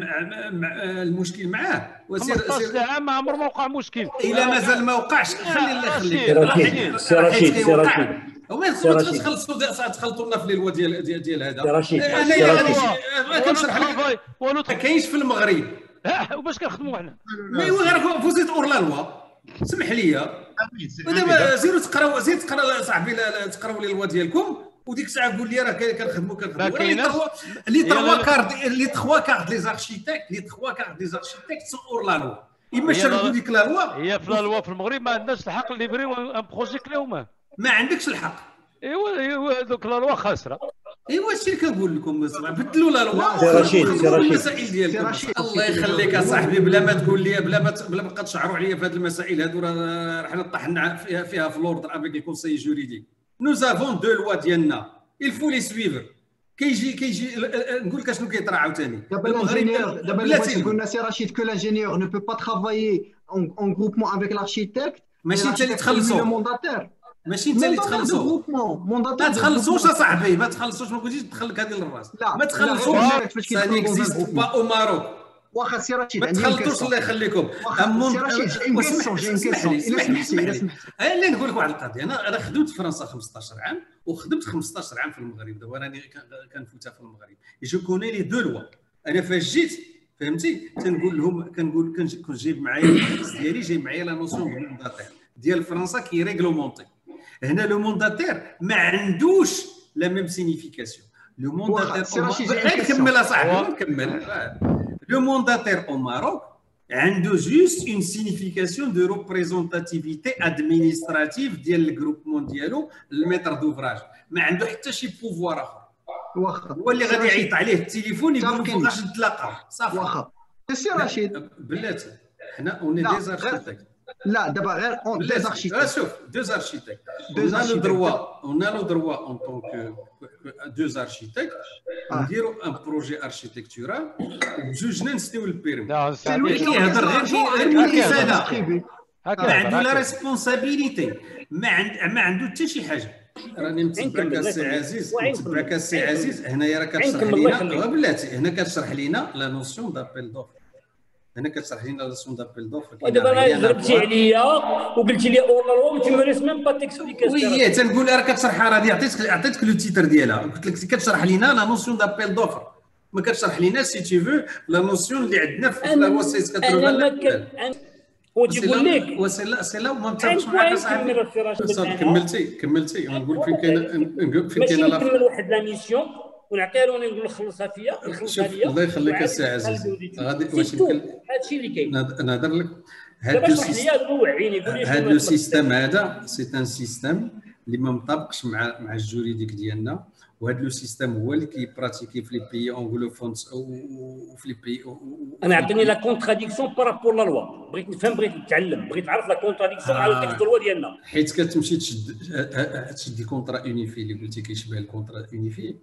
المشكل معاه وسير خمسطاش عام ما عمر ما وقع مشكل. الا مازال ما وقعش خلي الله يخليك. سي رشيد سي رشيد وما تخلصوا تخلطوا لنا في لي لوا ديال ديال هذا. رشيد انا كنشرح لك ما كاينش في المغرب. وباش كنخدموا حنا ايوا غير فوزيت اور لا لوا. سمح لي ودابا زيرو تقراو زيد تقرا صاحبي تقراو لي الوا ديالكم وديك الساعه قول لي راه كنخدموا كنخدموا لي تخوا كارد لي تخوا كارد لي زارشيتكت لي تخوا كارد لي زارشيتكت سون اور لا لوا. اما شردوا ديك لا لوا هي في لا لوا في المغرب ما عندناش الحق ليبريو ان بروجي كليهم. ما عندكش الحق. ايوا ايوا دوك لا لوا خاسره. ايوا هادشي اللي كنقول لكم بدلوا لا لوا. سي رشيد سي رشيد المسائل ديالكم الله يخليك اصاحبي بلا ما تقول لي بلا ما بلا ما تبقى تشعروا عليا في هذه المسائل هادو راه حنا طحنا فيها فيها في لوردر افيك الكونساي جوريديك. نو افون دو لوا ديالنا الفو لي سويفر. كيجي كيجي نقول لك اشنو كيطرا عاوتاني دابا دابا قلنا سي رشيد كو لانجينيور ne peut pas travailler en groupement avec l'architecte. ماشي انت اللي تخلصوا، ماشي انت اللي تخلصوا، ما تخلصوش اصاحبي، ما تخلصوش، ما قلتيش تدخلك هذه للراس، ما تخلصوش. سا نيكزيست با او ماروك. واخا سي رشيد ما تخلطوش الله يخليكم. سي رشيد جاي كيسيون جاي كيسيون اسمح لي اسمح لي انا اللي نقول لك واحد القضيه. انا انا خدمت في فرنسا خمسطاش عام وخدمت خمسطاش عام في المغرب، دابا راني كنفوتها في المغرب. جو كوني لي دو لوا. انا فاش جيت فهمتي تنقول لهم، كنقول كنت جايب معايا الكورس ديالي، جايب معايا لا نوسيون دو مونداتير ديال فرنسا كي ريغلومونتي. هنا لو مونداتير ما عندوش لا ميم سينيفيكاسيون. لو مونداتير غير كمل اصاحبي نكمل. Le mandataire au Maroc a juste une signification de représentativité administrative ديال الجروبمون ديالو الميتر دوفراج، ما عنده حتى شي بوفوار اخر. واخا هو اللي غادي يعيط عليه التليفون يقول له فوقاش نتلاقاو صافي. واخا سي رشيد بلاتي حنا اوني دي زاركتيكت. لا دابا غير اون دي زاركتيكت. شوف دو زاركتيكت on a le droit on a le droit en tant que deux architectes نديروا ان بروجي اركيتكتورال وبجوجنا نستوي البيرمي. سي لوي اللي كيهضر غير غير هذا هكا ما عنده لا ريسبونسابيلتي، ما عند ما عنده حتى شي حاجه. راني متبعك السي عزيز، متبعك السي عزيز. هنايا راه كتشرح لينا بلاتي، هنا كتشرح لينا لا نوسيون دابيل دوفر. هنا كتشرح لينا لا نوسيون دابيل دوفر. ودابا انا ضربتي عليا وقلتي لي اون لوا ما تمارس ميم با تيكسبليكاسيون. وي تنقول راه كتشرحها، راه عطيتك عطيتك لو تيتر ديالها، قلت لك كتشرح لينا لا نوسيون دابيل دوفر، ما كتشرح لينا سي تي فو لا نوسيون اللي عندنا في لا لوا سي ثمانين. انا ما هو تيقول لك وسيلا سيلا وما متفقش معاك صاحبي. كملتي كملتي غنقول فين كاين فين كاين لا نكمل واحد لا ميسيون ونعطيها له نقول خلصها فيا نخلصها ليا. الله يخليك السي عزيز. غادي واش يمكن هادشي اللي كاين. نهضر لك دابا اشرح ليا وعيني قول لي هذا لو سيستيم هذا سي ان سيستيم اللي ما مطابقش مع مع الجوريديك ديالنا، وهذا لو سيستيم هو اللي كيبراتيكي في لي بيي اونغلوفون وفي لي بيي. انا عطيني لا كونتراديكسيون بارابور لا لوا، بغيت نفهم بغيت نتعلم بغيت نعرف لا كونتراديكسيون مع التكست لوا ديالنا. حيت كتمشي تشد تشد الكونترا يونيفي اللي قلتي كيشبه الكونترا يونيفي.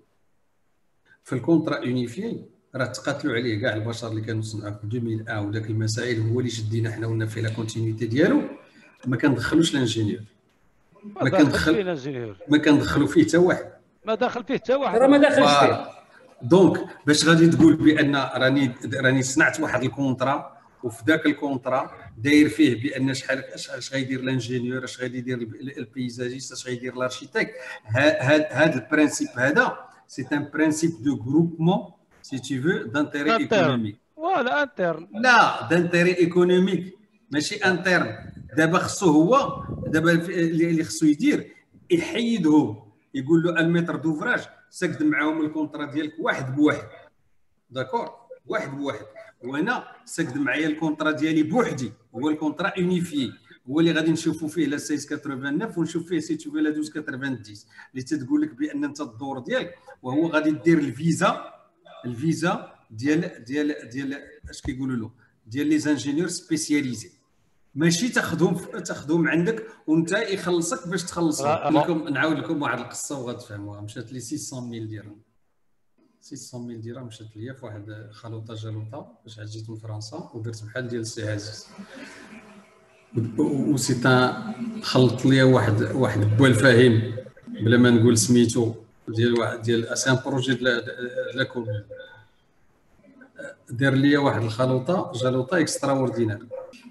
في الكونترا يونيفي راه تقاتلوا عليه كاع البشر اللي كانوا صنعوا في ألفين وواحد وداك المسائل، هو اللي شدينا حنا ولنا فيه لا كونتينيتي ديالو. ما كندخلوش الانجينيور، ما كندخل ما كندخلوا فيه حتى واحد، ما داخل فيه حتى واحد، راه ما داخلش فيه. دونك باش غادي تقول بان راني راني صنعت واحد الكونترا وفي ذاك الكونترا داير فيه بان شحال اش غيدير الانجينيور، اش غادي يدير البيزاجيست، اش غيدير الاركيتيك. هذا البرانسيب هذا سي ان برانسيب دو جروبمون سي تي فو دانتيري ايكونوميك. ولا انترن، لا دانتيري ايكونوميك ماشي انترن. دابا خصو هو دابا اللي خصو يدير يحيدهم، يقول له المتر دوفراج سقد معاهم الكونترا ديالك واحد بواحد، داكور واحد بواحد، وانا سقد معايا الكونترا ديالي بوحدي، هو الكونترا يونيفيي، هو اللي غادي نشوفوا فيه لا ستة تسعة وثمانين ونشوف فيه سي تو لا اثناش تسعين اللي تتقول لك بان انت الدور ديالك، وهو غادي دير الفيزا الفيزا ديال ديال ديال اش كيقولوا له ديال لي زانجينيور سبيسياليزي، ماشي تاخذهم تاخذهم عندك وانت يخلصك باش تخلصهم. لكم نعاود لكم واحد القصه وغتفهموها. مشات لي ستمية ميل درهم، ستمية ميل درهم مشات ليا في واحد خلوطه جلوطه باش جيت من فرنسا ودرت بحال ديال السي عزيز، و سي خلط ليا واحد واحد بوال فاهم بلا ما نقول سميتو ديال واحد ديال سي ان بروجي د لا كومون، دار ليا واحد الخلوطه جلوطه اكسترا اوردينير.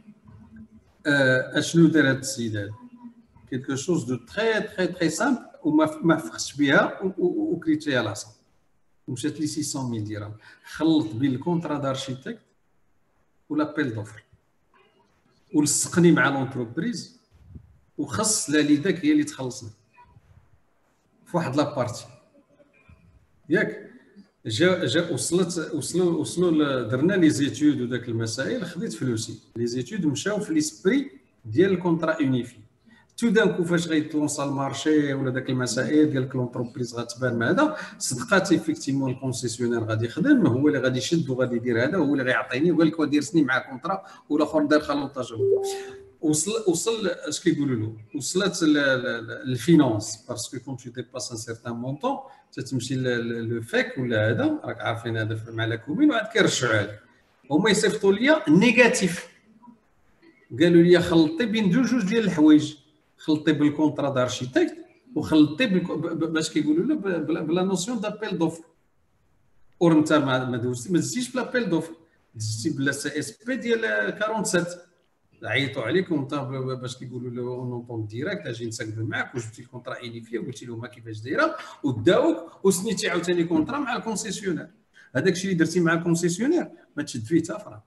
اشنو دار هذا السيد هذا؟ كيلكو شوز دو تري تري تري سامبل وما ما فخش بها وكريت ليها لاصا، ومشات لي ستمية ميل درهم. خلط بين الكونترا دارشيتيكت ولابيل دوفر ولصقني مع لونتربريز، وخص لا ليداك هي اللي تخلصني في واحد لابارتي ياك. جا جا وصلت وصلوا وصلوا درنا لي زيتود وداك المسائل، خديت فلوسي. لي زيتود مشاو في ليسبري ديال الكونترا يونيفي. تو دانكو فاش غيتلونسا المارشي ولا داك المسائل ديال لونتربريز غتبان مع هذا، صدقات ايفيكتيمون الكونسيسيونير غادي يخدم، هو اللي غادي يشد وغادي يدير هذا، هو اللي غيعطيني وقال لك ودير سنين مع كونترا والاخر دار خلوطه جوج. وصل وصل اش كيقولوا له وصلت الفينانس باسكو كون تو ديباس ان سيرتان مونطون تتمشي لو فيك ولا هذا راك عارفين هذا مع لا كومين، وعاد كيرجعوا لك هما يصيفطوا ليا نيجاتيف قالوا لي خلطي بين جوج جوج ديال الحوايج، خلطي بالكونترا دارشيتكت وخلطي باش كيقولوا له بلا نوسيون دابيل دوفر. اور انت ما دوزتي ما دزتيش بلا بيل دوفر، دزتي بلا سي اس بي ديال سبعة وأربعين. عيطوا عليك وانت باش كيقولوا له اونطون ديريكت اجي نسكدوا معاك وجبتي الكونترا انيفيا وقلتي لهم كيفاش دايره وداوك وسنيتي عاوتاني كونترا مع الكونسيسيونير. هذاك الشيء اللي درتي مع الكونسيسيونير ما تشد فيه حتى فرا،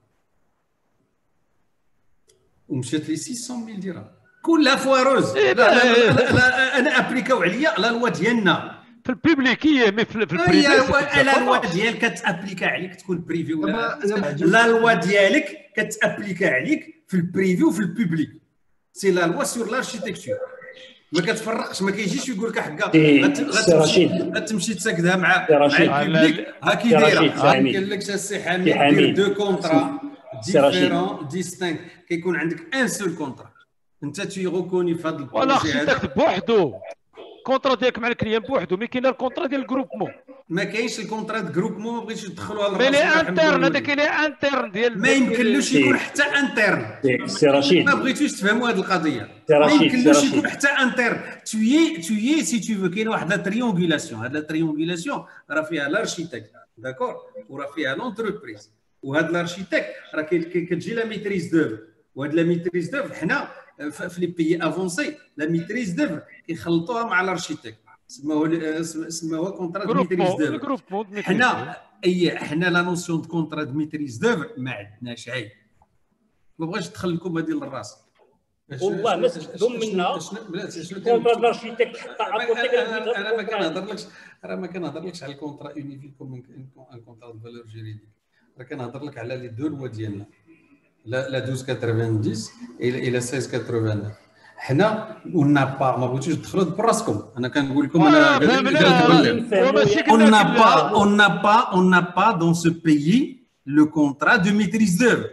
ومشات لي ستمية ألف درهم كلها فواروز. لا, لا, لا, لا, لا انا ابليكاو عليا لا لوا ديالنا في البيبليكيه مي في البريفي. لا لوا ديالك كتابليكا عليك تكون بريفي ولا لا لوا ديالك كتابليكا عليك في البريفي وفي البوبليك. سي لا لوا سور لارشيتكتور، ما كتفرقش، ما كيجيش يقول لك حكا غتمشي تسكدها مع البوبليك ها كي دايره. قال لك السي حميد دير دو كونترا ديفيرون ديستينك، كيكون عندك ان سول كونترا انت تي ريكوني في هذا البروجي. ولا خصك بوحدو الكونترا ديالك مع الكليان بوحدو، مي كاين الكونترا ديال الجروبمون. ما كاينش الكونترا ديال الجروبمون، ما بغيتش ندخلوها مي لي انترن، هذا كاين لي انترن ديال ما يمكنلوش يكون حتى انترن. سي رشيد ما بغيتوش تفهموا هذه القضيه، ما يمكنلوش يكون حتى انترن. تويي تويي سي تو كاين واحد لا تريونغولاسيون، هاد لا تريونغولاسيون راه فيها لارشيتكت داكور وراه فيها لونتربريز، وهاد لارشيتكت راه كتجي لا ميتريز دوفر، وهاد لا ميتريز دوفر حنا في لي بيي افونسي لا ميتريز دوفر كيخلطوها مع لارشيتكت، سماوها سماوها كونترا دو ميتريز دوفر. حنا اي حنا لا نوسيون دو كونترا دو ميتريز دوفر ما عندناش عيب، ما بغيتش ندخل لكم هذه للراس والله ما تخدم منا كونترا دارشيتكت حتى انا ما كنهضرلكش، راه ما كنهضرلكش على الكونترا اونيفيك كوم الكونترا دو فالور جوريديك، راه كنهضر لك على لي دو لوا ديالنا لا لا اثناش تسعمية الى الى ستة آلاف وثمانين. حنا ونا با ما بغيتوش تدخلوا براسكم، انا كنقول لكم انا on n'a pas on n'a pas on n'a pas dans ce pays le contrat de maîtrise d'œuvre.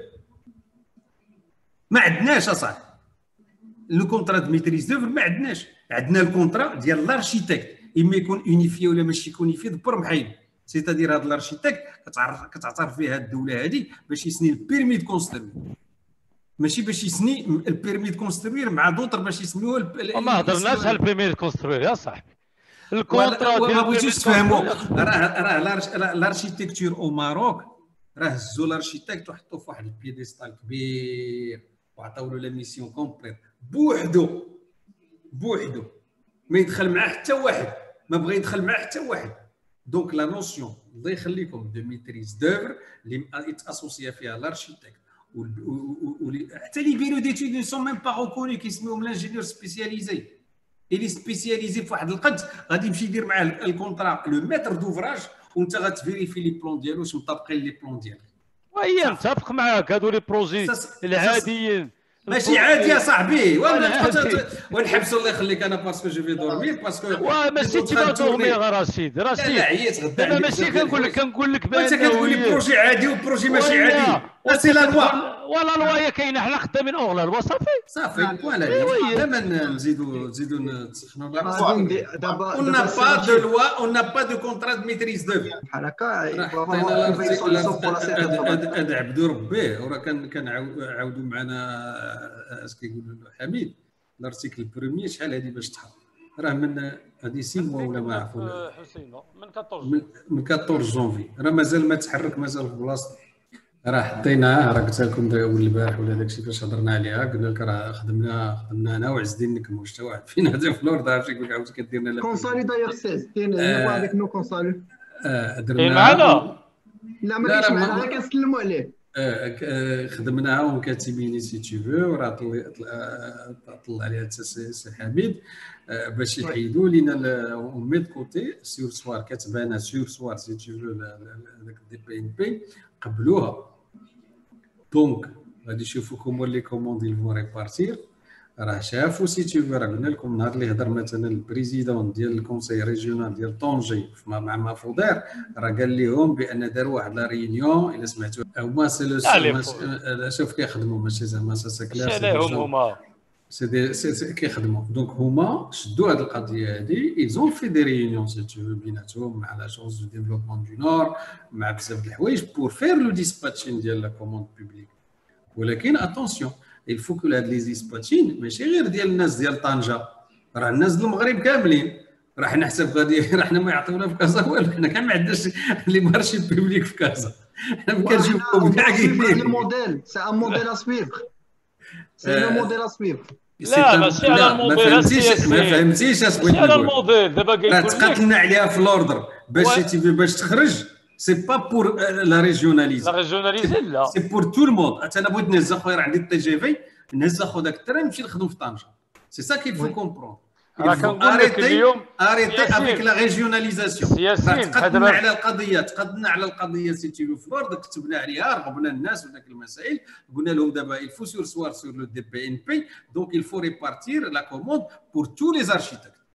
ما عندناش اصاحبي لو كونترا دو ميتريز دوفر، ما عندناش. عندنا الكونترا ديال لارشيتكت، اما يكون اونيفي ولا ماشي اونيفي دبر محايد. سيتادير هاد لارشيتكت كتعرف كتعترف فيها الدوله هذه باش يسني البيرمي دو كونستروير، ماشي باش يسني البيرمي دو كونستروير مع دوطر باش يسميوه. ما هضرناش على البيرمي دو كونستروير يا صاحبي، الكونترا ديال ما بغيتوش تفهموا. راه راه لارشيتكتور او ماروك راه هزوا لارشيتكت وحطوه في واحد البيديستال كبير وعطاو له لا ميسيون كومبليت بوحدو بوحدو، ما يدخل معاه حتى واحد، ما بغى يدخل معاه حتى واحد. دونك لا نوسيون الله يخليكم دو ميتريز دوفر اللي يتاسوسيا فيها لارشيتكت حتى لي بيرو ديتود نو سون ميم با ريكوني، كيسميوهم لانجينيور سبيسياليزي. اللي سبيسياليزي في واحد القد غادي يمشي يدير معاه الكونترا لو ميتر دوفراج، وانت غتفيريفي لي بلون ديالو واش مطابقين لي بلون ديالك. وهي نتفق معاك، هادو لي بروجي العاديين ماشي عادي يا صاحبي. ونحبسوا الله يخليك انا باسكو جو في دورمير باسكو وا ماشي تيما دورمير رشيد رشيد. لا عييت غدا انا ماشي كنقول لك كنقول لك انت كتقول لي بروجي عادي وبروجي ماشي عادي. سي لا لوا ولا لوا هي كاينه، حنا خدامين اوغ لا لوا صافي صافي بوان. لا ما نزيدوا نزيدوا نسخنوا دابا. اون نا با دو لوا اون نا با دو كونترا دو ميتريز دوفر بحال هكا. هذا عبدو ربيه وراه كان كنعاودوا معنا اش كيقولوا حميد لارتيكل بروميي شحال هذه باش تحط، راه من هذه سي موا ولا ما عرفوا حسين من أربعطاش من أربعطاش جونفي، راه مازال ما تحرك، مازال في بلاصتو. راه حطيناه، راه قلت لكم اول البارح ولا داكشي فاش هضرنا عليها، قلنا لك راه خدمنا خدمنا انا وعز الدين نكمو حتى واحد فينا هذا في اللور دابا يقول لك عاود كدير لنا كونسالي داير سيز كاين هذاك نو كونسالي درنا معنا. لا ما كاينش معنا، كنسلموا عليه. خدمناها وكاتبيني سي تي فو، راه طلع عليها حتى سي حميد باش يحيدوا لينا ميد كوتي سور سوار، كتبانه سور سوار سي تي فو هذاك دي بي ان بي قبلوها. دونك غادي يشوفوا كومون لي كوموند يل فون ريبارتير. راه شافوا سي تي في، راه قلنا لكم نهار اللي هضر مثلا البريزيدون ديال الكونساي ريجيونال ديال طونجي مع مافودير، راه قال لهم بان داروا واحد لا ريونيون الا سمعتوا هما سي لو شوف كيخدموا ماشي زعما سا كلير سي هما سي دي سي كيخدموا. دونك هما شدوا هذه القضيه هذه، ايزون في دي ريونيون سي تو بيناتهم مع لاجونس دو ديفلوبمون دو نور مع بزاف د الحوايج بور فير لو ديسباتشين ديال لا كوموند بوبليك. ولكن اتونسيون الفو كو هاد لي زيسباتين ماشي غير ديال الناس ديال طنجه، راه الناس ديال المغرب كاملين، راه حنا حسب غادي راه حنا ما يعطيونا في كازا والو، حنا كاع ما عندناش لي مارشي بوبليك في كازا، حنا ما كنشوفوهم كاع كاينين. الموديل سي ان موديل ا سويفر، سي ان موديل ا سويفر. لا ماشي على الموديل السياسي، ما فهمتيش اش بغيت نقول، على نقول. الموديل دابا راه كيقول لك تقاتلنا عليها في لوردر باش باش تخرج، سي با بور لا ريجيوناليزم، لا ريجيوناليزي لا سي بور تو الموند. انا بغيت نهز اخويا راه عندي التي جي في، نهز اخو داك التران نمشي نخدم في طنجه، سي سا كيل فو كومبرون. راه كنقول لك اليوم اريتي افيك لا ريجيوناليزاسيون. ياسين تقدمنا على القضيه، تقدمنا على القضيه سيتي في لورد، كتبنا عليها، رغبنا الناس وداك المسائل، قلنا لهم دابا il faut surseoir sur le دي بي ان بي، donc il faut répartir la commande pour tous les architectes.